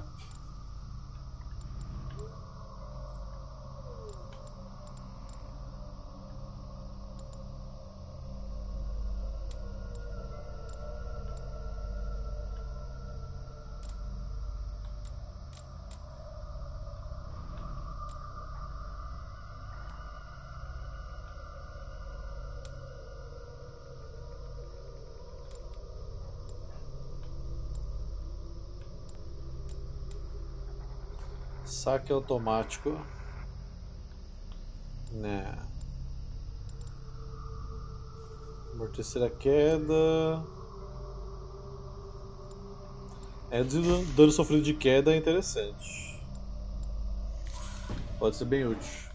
Saque automático. Né. Amortecer a queda. É, o dano sofrido de queda é interessante. Pode ser bem útil.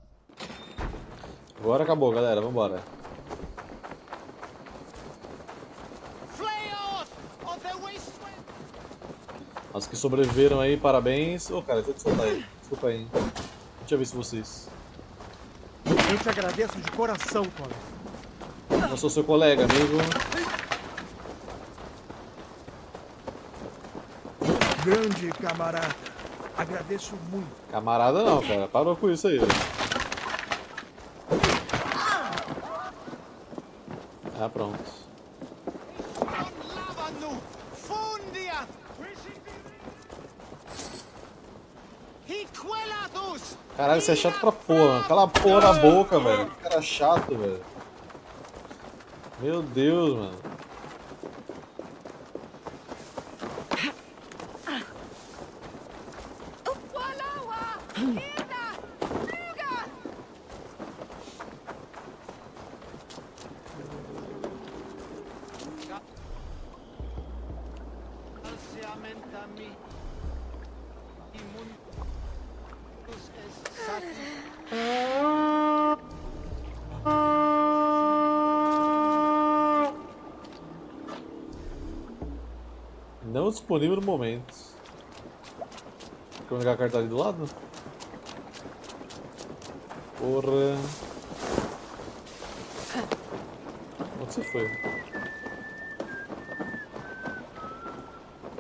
Agora acabou, galera. Vambora. Os que sobreviveram aí, parabéns. Ô, oh, cara, deixa eu te soltar aí. Desculpa aí. Não tinha visto vocês. Eu te agradeço de coração, colega. Eu sou seu colega, amigo. Grande camarada. Agradeço muito. Camarada não, cara. Parou com isso aí, velho. Ah, pronto. Caralho, você é chato pra porra, mano. Cala a porra na boca, velho. Que cara chato, velho. Meu Deus, mano. Não disponível no momento. Vou pegar a carta ali do lado? Porra. Onde você foi?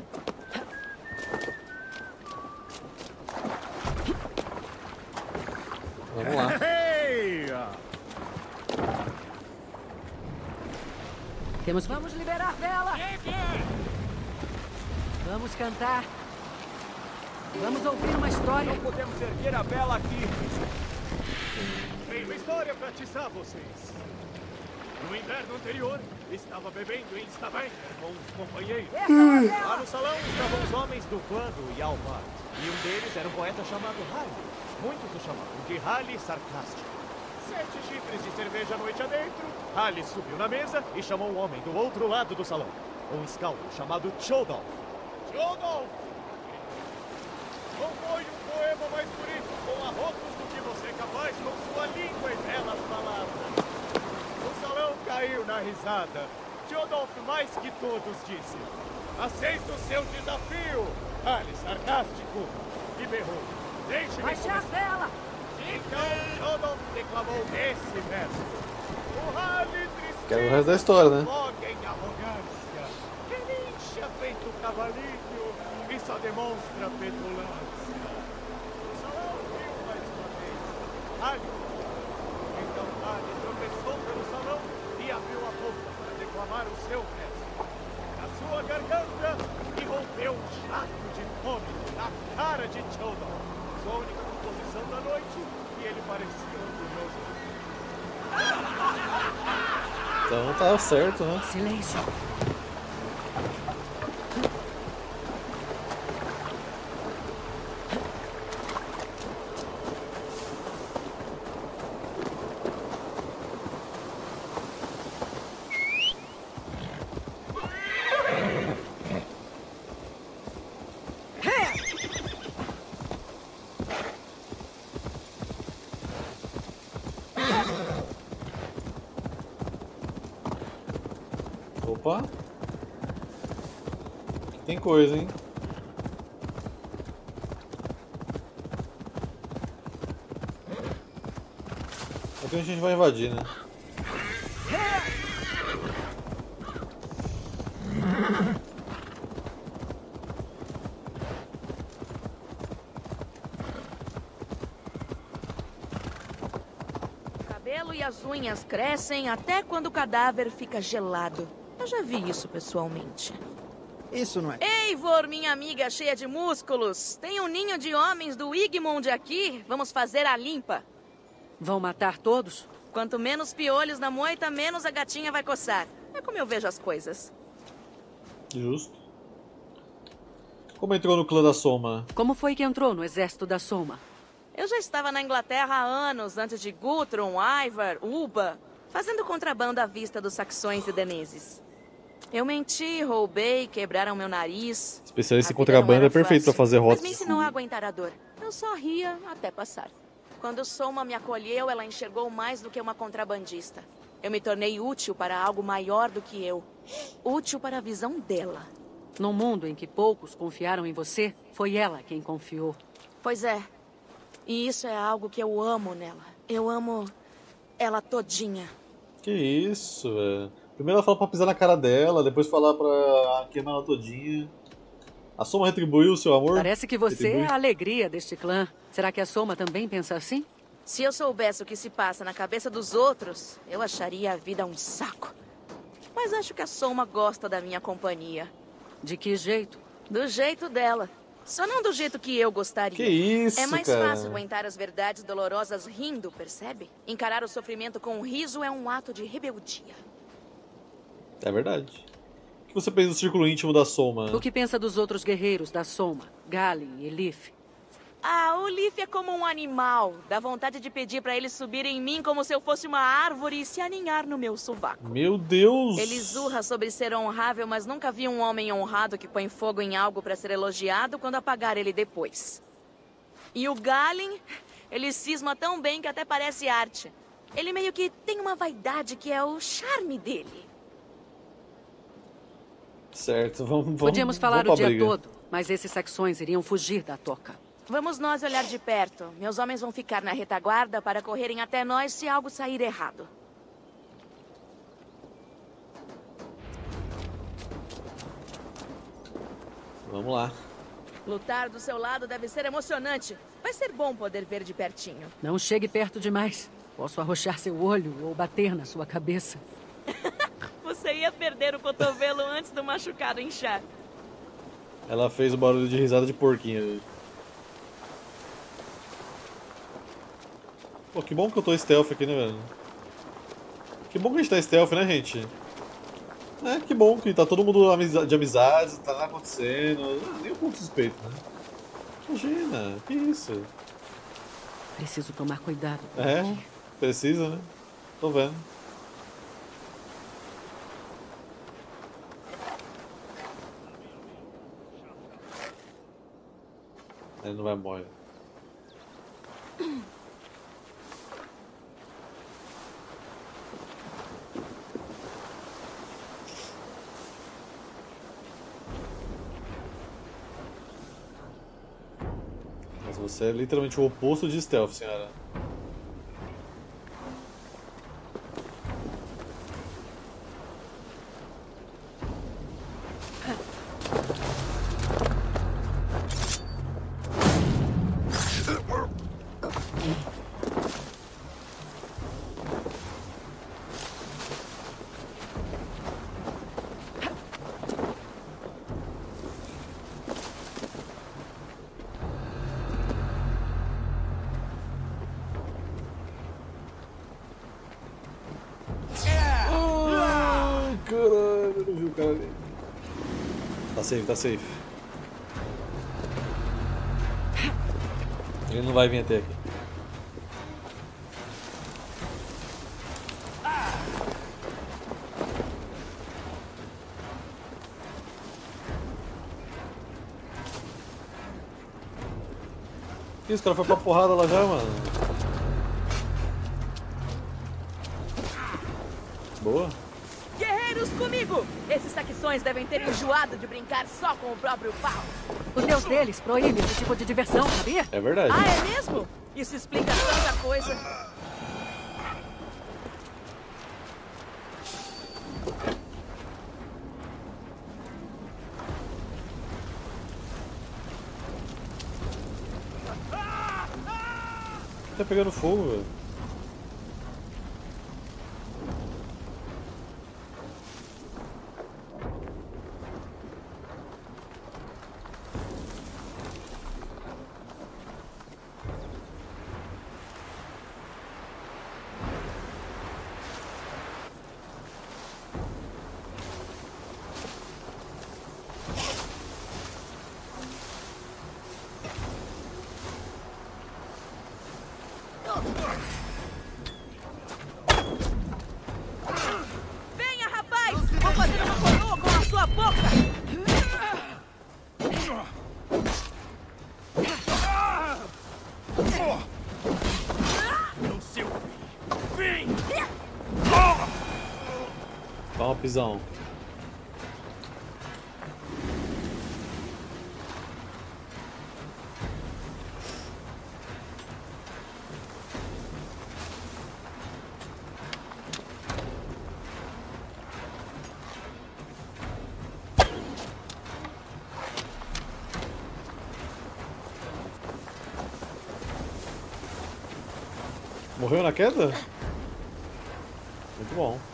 Temos que... Vamos liberar dela! Vamos cantar. Vamos ouvir uma história. Não podemos erguer a vela aqui. Tenho uma história para atiçar vocês. No inverno anterior, estava bebendo em Stavanger com os companheiros. Hum. Lá no salão estavam os homens do Quando e Alvar. E um deles era um poeta chamado Halley. Muitos o chamavam de Halley Sarcástico. Sete chifres de cerveja à noite adentro. Halley subiu na mesa e chamou um homem do outro lado do salão. Um escaldo chamado Chodolf. Chodolf! Compõe um poema mais bonito com arrotos do que você é capaz com sua língua e belas palavras. O salão caiu na risada. Chodolf, mais que todos, disse: aceito o seu desafio, Halley Sarcástico. E berrou: deixe-me Baixa dela! Então Chodolf declamou esse verso. O Halley tristeza. Quero o resto da história, né? Foga em arrogância. Relincha feito cavalinho e só demonstra petulância. O salão riu mais uma vez. Halley. Então Halley tropeçou pelo salão e abriu a boca para declamar o seu verso. Na sua garganta irrompeu um jato de fome na cara de Chodolf. Sua única composição da noite, e ele parecia orgulhoso. Então tá certo, né? Silêncio. Opa! Aqui tem coisa, hein? Aqui a gente vai invadir, né? O cabelo e as unhas crescem até quando o cadáver fica gelado. Eu já vi isso pessoalmente. Isso não é... Eivor, minha amiga cheia de músculos. Tem um ninho de homens do Igmund aqui. Vamos fazer a limpa. Vão matar todos? Quanto menos piolhos na moita, menos a gatinha vai coçar. É como eu vejo as coisas. Justo. Como entrou no clã da Soma? Como foi que entrou no exército da Soma? Eu já estava na Inglaterra há anos, antes de Guthrum, Ivar, Uba, fazendo contrabando à vista dos saxões e daneses. Eu menti, roubei, quebraram meu nariz. Especialista em contrabando é perfeito para fazer rotas. Mas me ensinou a aguentar a dor. Eu só ria até passar. Quando Soma me acolheu, ela enxergou mais do que uma contrabandista. Eu me tornei útil para algo maior do que eu. Útil para a visão dela. Num mundo em que poucos confiaram em você, foi ela quem confiou. Pois é. E isso é algo que eu amo nela. Eu amo ela todinha. Que isso, velho. Primeiro ela fala pra pisar na cara dela, depois falar pra queimar ela todinha. A Soma retribuiu o seu amor? Parece que você Retribui. é a alegria deste clã. Será que a Soma também pensa assim? Se eu soubesse o que se passa na cabeça dos outros, eu acharia a vida um saco. Mas acho que a Soma gosta da minha companhia. De que jeito? Do jeito dela. Só não do jeito que eu gostaria. Que isso, É mais cara. fácil aguentar as verdades dolorosas rindo, percebe? Encarar o sofrimento com um riso é um ato de rebeldia. É verdade. O que você pensa do círculo íntimo da Soma? O que pensa dos outros guerreiros da Soma? Galin e Elif? Ah, o Leaf é como um animal. Dá vontade de pedir pra ele subir em mim como se eu fosse uma árvore e se aninhar no meu sovaco. Meu Deus! Ele zurra sobre ser honrável, mas nunca vi um homem honrado que põe fogo em algo pra ser elogiado quando apagar ele depois. E o Galin, ele cisma tão bem que até parece arte. Ele meio que tem uma vaidade que é o charme dele. Certo, vamos, vamos Podíamos falar vamos o dia briga. todo, mas esses saxões iriam fugir da toca. Vamos nós olhar de perto. Meus homens vão ficar na retaguarda para correrem até nós se algo sair errado. Vamos lá. Lutar do seu lado deve ser emocionante. Vai ser bom poder ver de pertinho. Não chegue perto demais. Posso arrochar seu olho ou bater na sua cabeça. Você Você ia perder o cotovelo antes do machucado inchar. Ela fez o barulho de risada de porquinho. Pô, que bom que eu tô stealth aqui, né, velho? Que bom que a gente tá stealth, né, gente? É, que bom que tá todo mundo de amizades, tá nada acontecendo. Ah, nem um pouco suspeito, né? Imagina, que isso? Preciso tomar cuidado. É, precisa, né? Tô vendo. Ele não vai morrer. Mas você é literalmente o oposto de stealth, senhora. Caralho, não vi o cara ali. Tá safe, tá safe. Ele não vai vir até aqui. Ih, os caras foram pra porrada lá já, mano. Boa. Guerreiros comigo! Esses saquistões devem ter enjoado de brincar só com o próprio pau. O deus deles proíbe esse tipo de diversão, sabia? É verdade. Ah, é mesmo? Isso explica tanta coisa. Tá pegando fogo, velho. Venha, rapaz! Vou fazer uma coroa com a sua boca! No seu fim! Toma, pisão. Morreu na queda? Muito bom.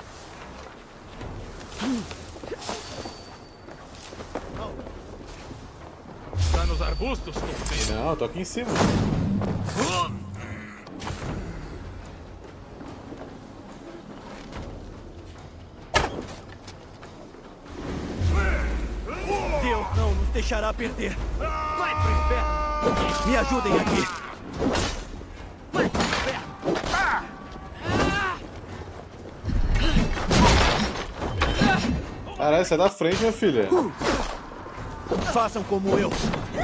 Tá nos arbustos, companheiro? Não, eu tô aqui em cima. Deus não nos deixará perder. Vai pro inferno! Me ajudem aqui! Caralho, sai da frente, minha filha. Façam como eu.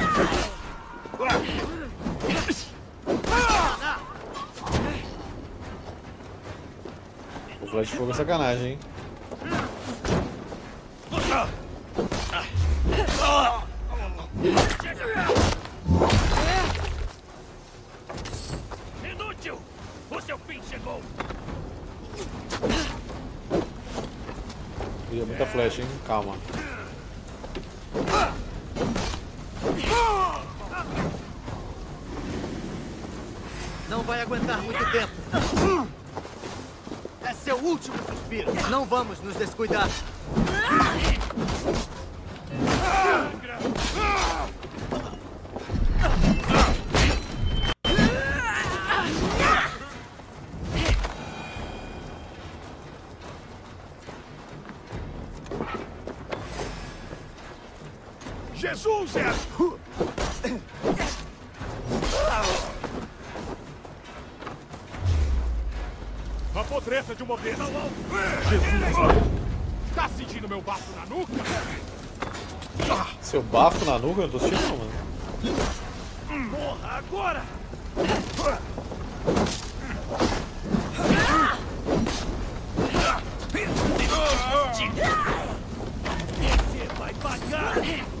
O flash de fogo é sacanagem, hein? Inútil! O seu fim chegou! Ih, é muita flecha, hein? Calma. Não vai aguentar muito tempo. É seu seu último suspiro. Não vamos nos descuidar. Jesus é... A potrança de uma vez. Jesus! Tá sentindo meu bafo na nuca? Seu bafo na nuca? Eu não tô sentindo não, mano. Morra agora! Você vai pagar!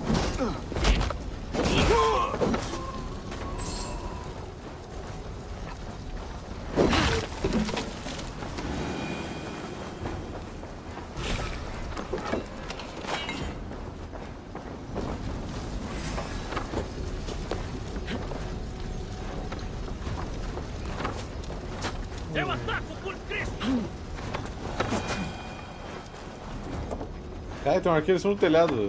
Eu ataco por Cristo! Cara, tem um arqueiro em cima do telhado.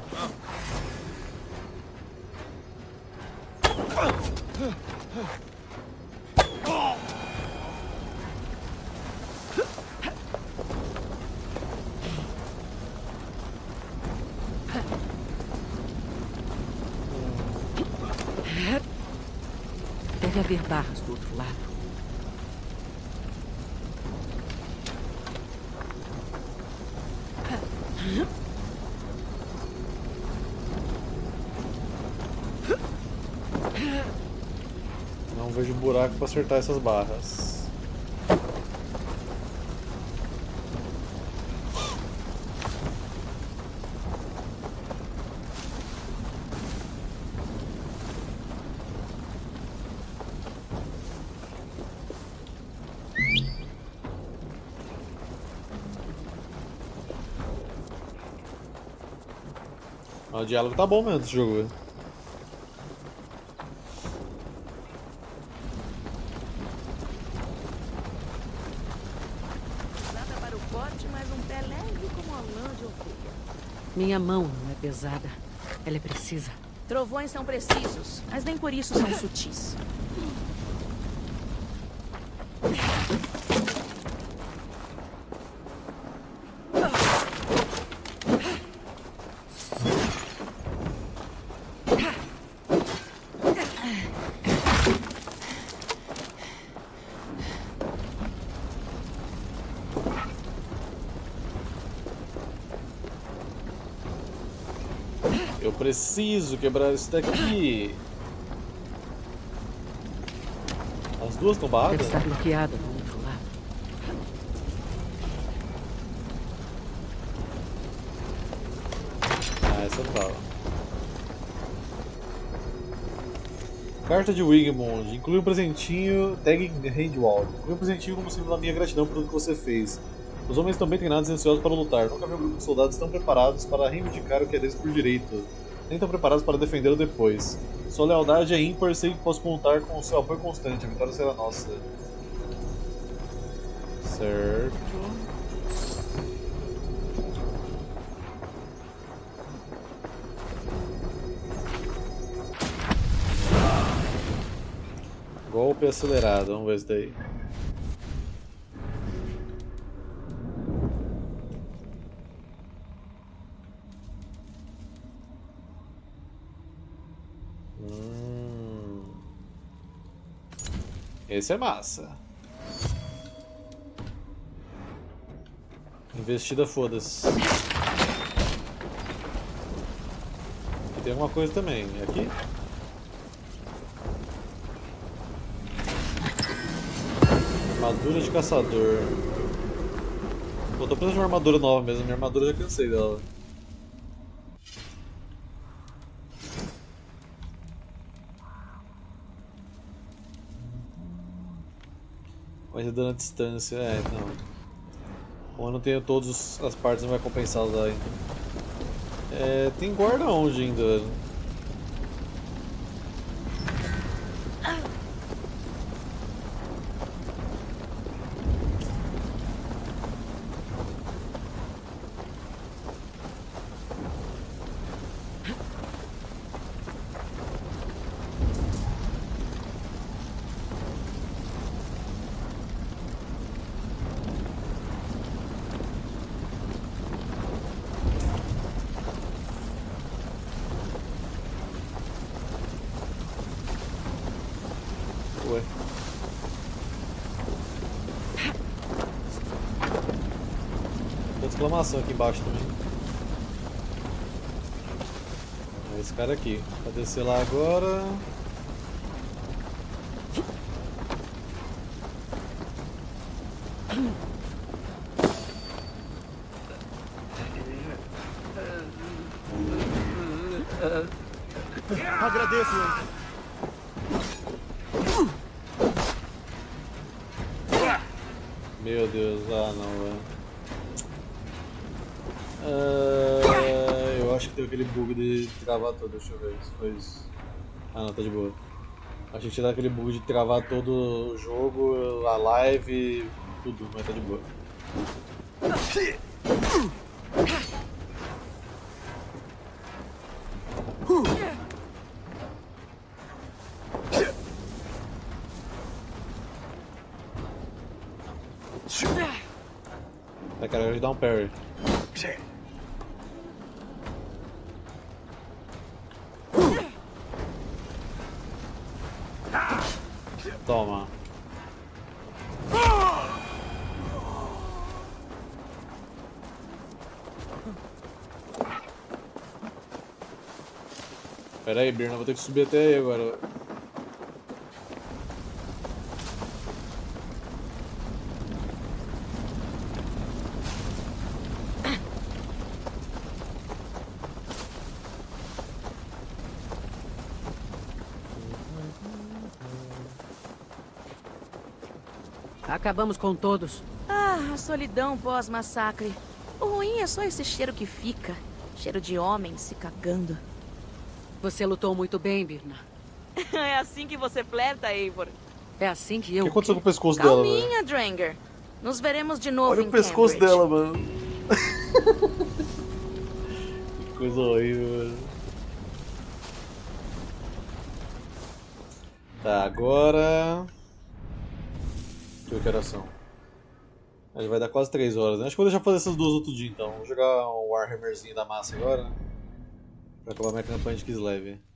Deve haver barras do outro lado. Não vejo buraco pra acertar essas barras. O diálogo tá bom mesmo desse jogo, velho. Nada para o corte, mas um pé leve como a lã de ovelha. Minha mão não é pesada. Ela é precisa. Trovões são precisos, mas nem por isso são sutis. Eu preciso quebrar isso daqui. As duas estão barradas? Deve estar bloqueada do outro lado. Ah, essa não tava. Carta de Wigmund. Inclui um presentinho. Tag Handwall. Inclui um presentinho como símbolo da minha gratidão por tudo que você fez. Os homens estão bem treinados e ansiosos para lutar. Nunca vi um grupo de soldados tão preparados para reivindicar o que é deles por direito. Nem tão preparados para defendê-lo depois. Sua lealdade é ímpar, sei que posso contar com o seu apoio constante. A vitória será nossa. Certo. Golpe acelerado, vamos ver isso daí. Hum. Esse é massa. Investida, foda-se. Aqui tem alguma coisa também. Aqui? Armadura de caçador. Pô, tô precisando de uma armadura nova mesmo. Minha armadura já cansei dela. Vai ser dano à distância. É, então. Como eu não tenho todas as partes, não vai compensá-las ainda. É, tem guarda onde ainda? reclamação aqui embaixo também. É esse cara aqui. Vai descer lá agora. Agradeço. Meu Deus, ah não, velho. Uh, eu acho que tem aquele bug de travar todo, deixa eu ver se foi isso. Ah não, tá de boa. Achei que tinha dado aquele bug de travar todo o jogo, a live, tudo, mas tá de boa. Tá, cara, eu vou dar um parry. Toma. Pera aí, Birna, vou ter que subir até aí agora. Acabamos com todos. Ah, a solidão pós-massacre. O ruim é só esse cheiro que fica. Cheiro de homem se cagando. Você lutou muito bem, Birna. É assim que você flerta, Eivor. É assim que eu... O que aconteceu com o pescoço Calminha, dela, velho? Dranger. Nos veremos de novo Olha em o pescoço Cambridge. dela, mano. Que coisa horrível, velho. Tá, agora... Deixa eu ver que horas são. Ele vai dar quase três horas, né? Acho que vou deixar fazer essas duas outro dia então. Vou jogar um Warhammerzinho da massa agora, né? Pra acabar minha campanha de Kislev.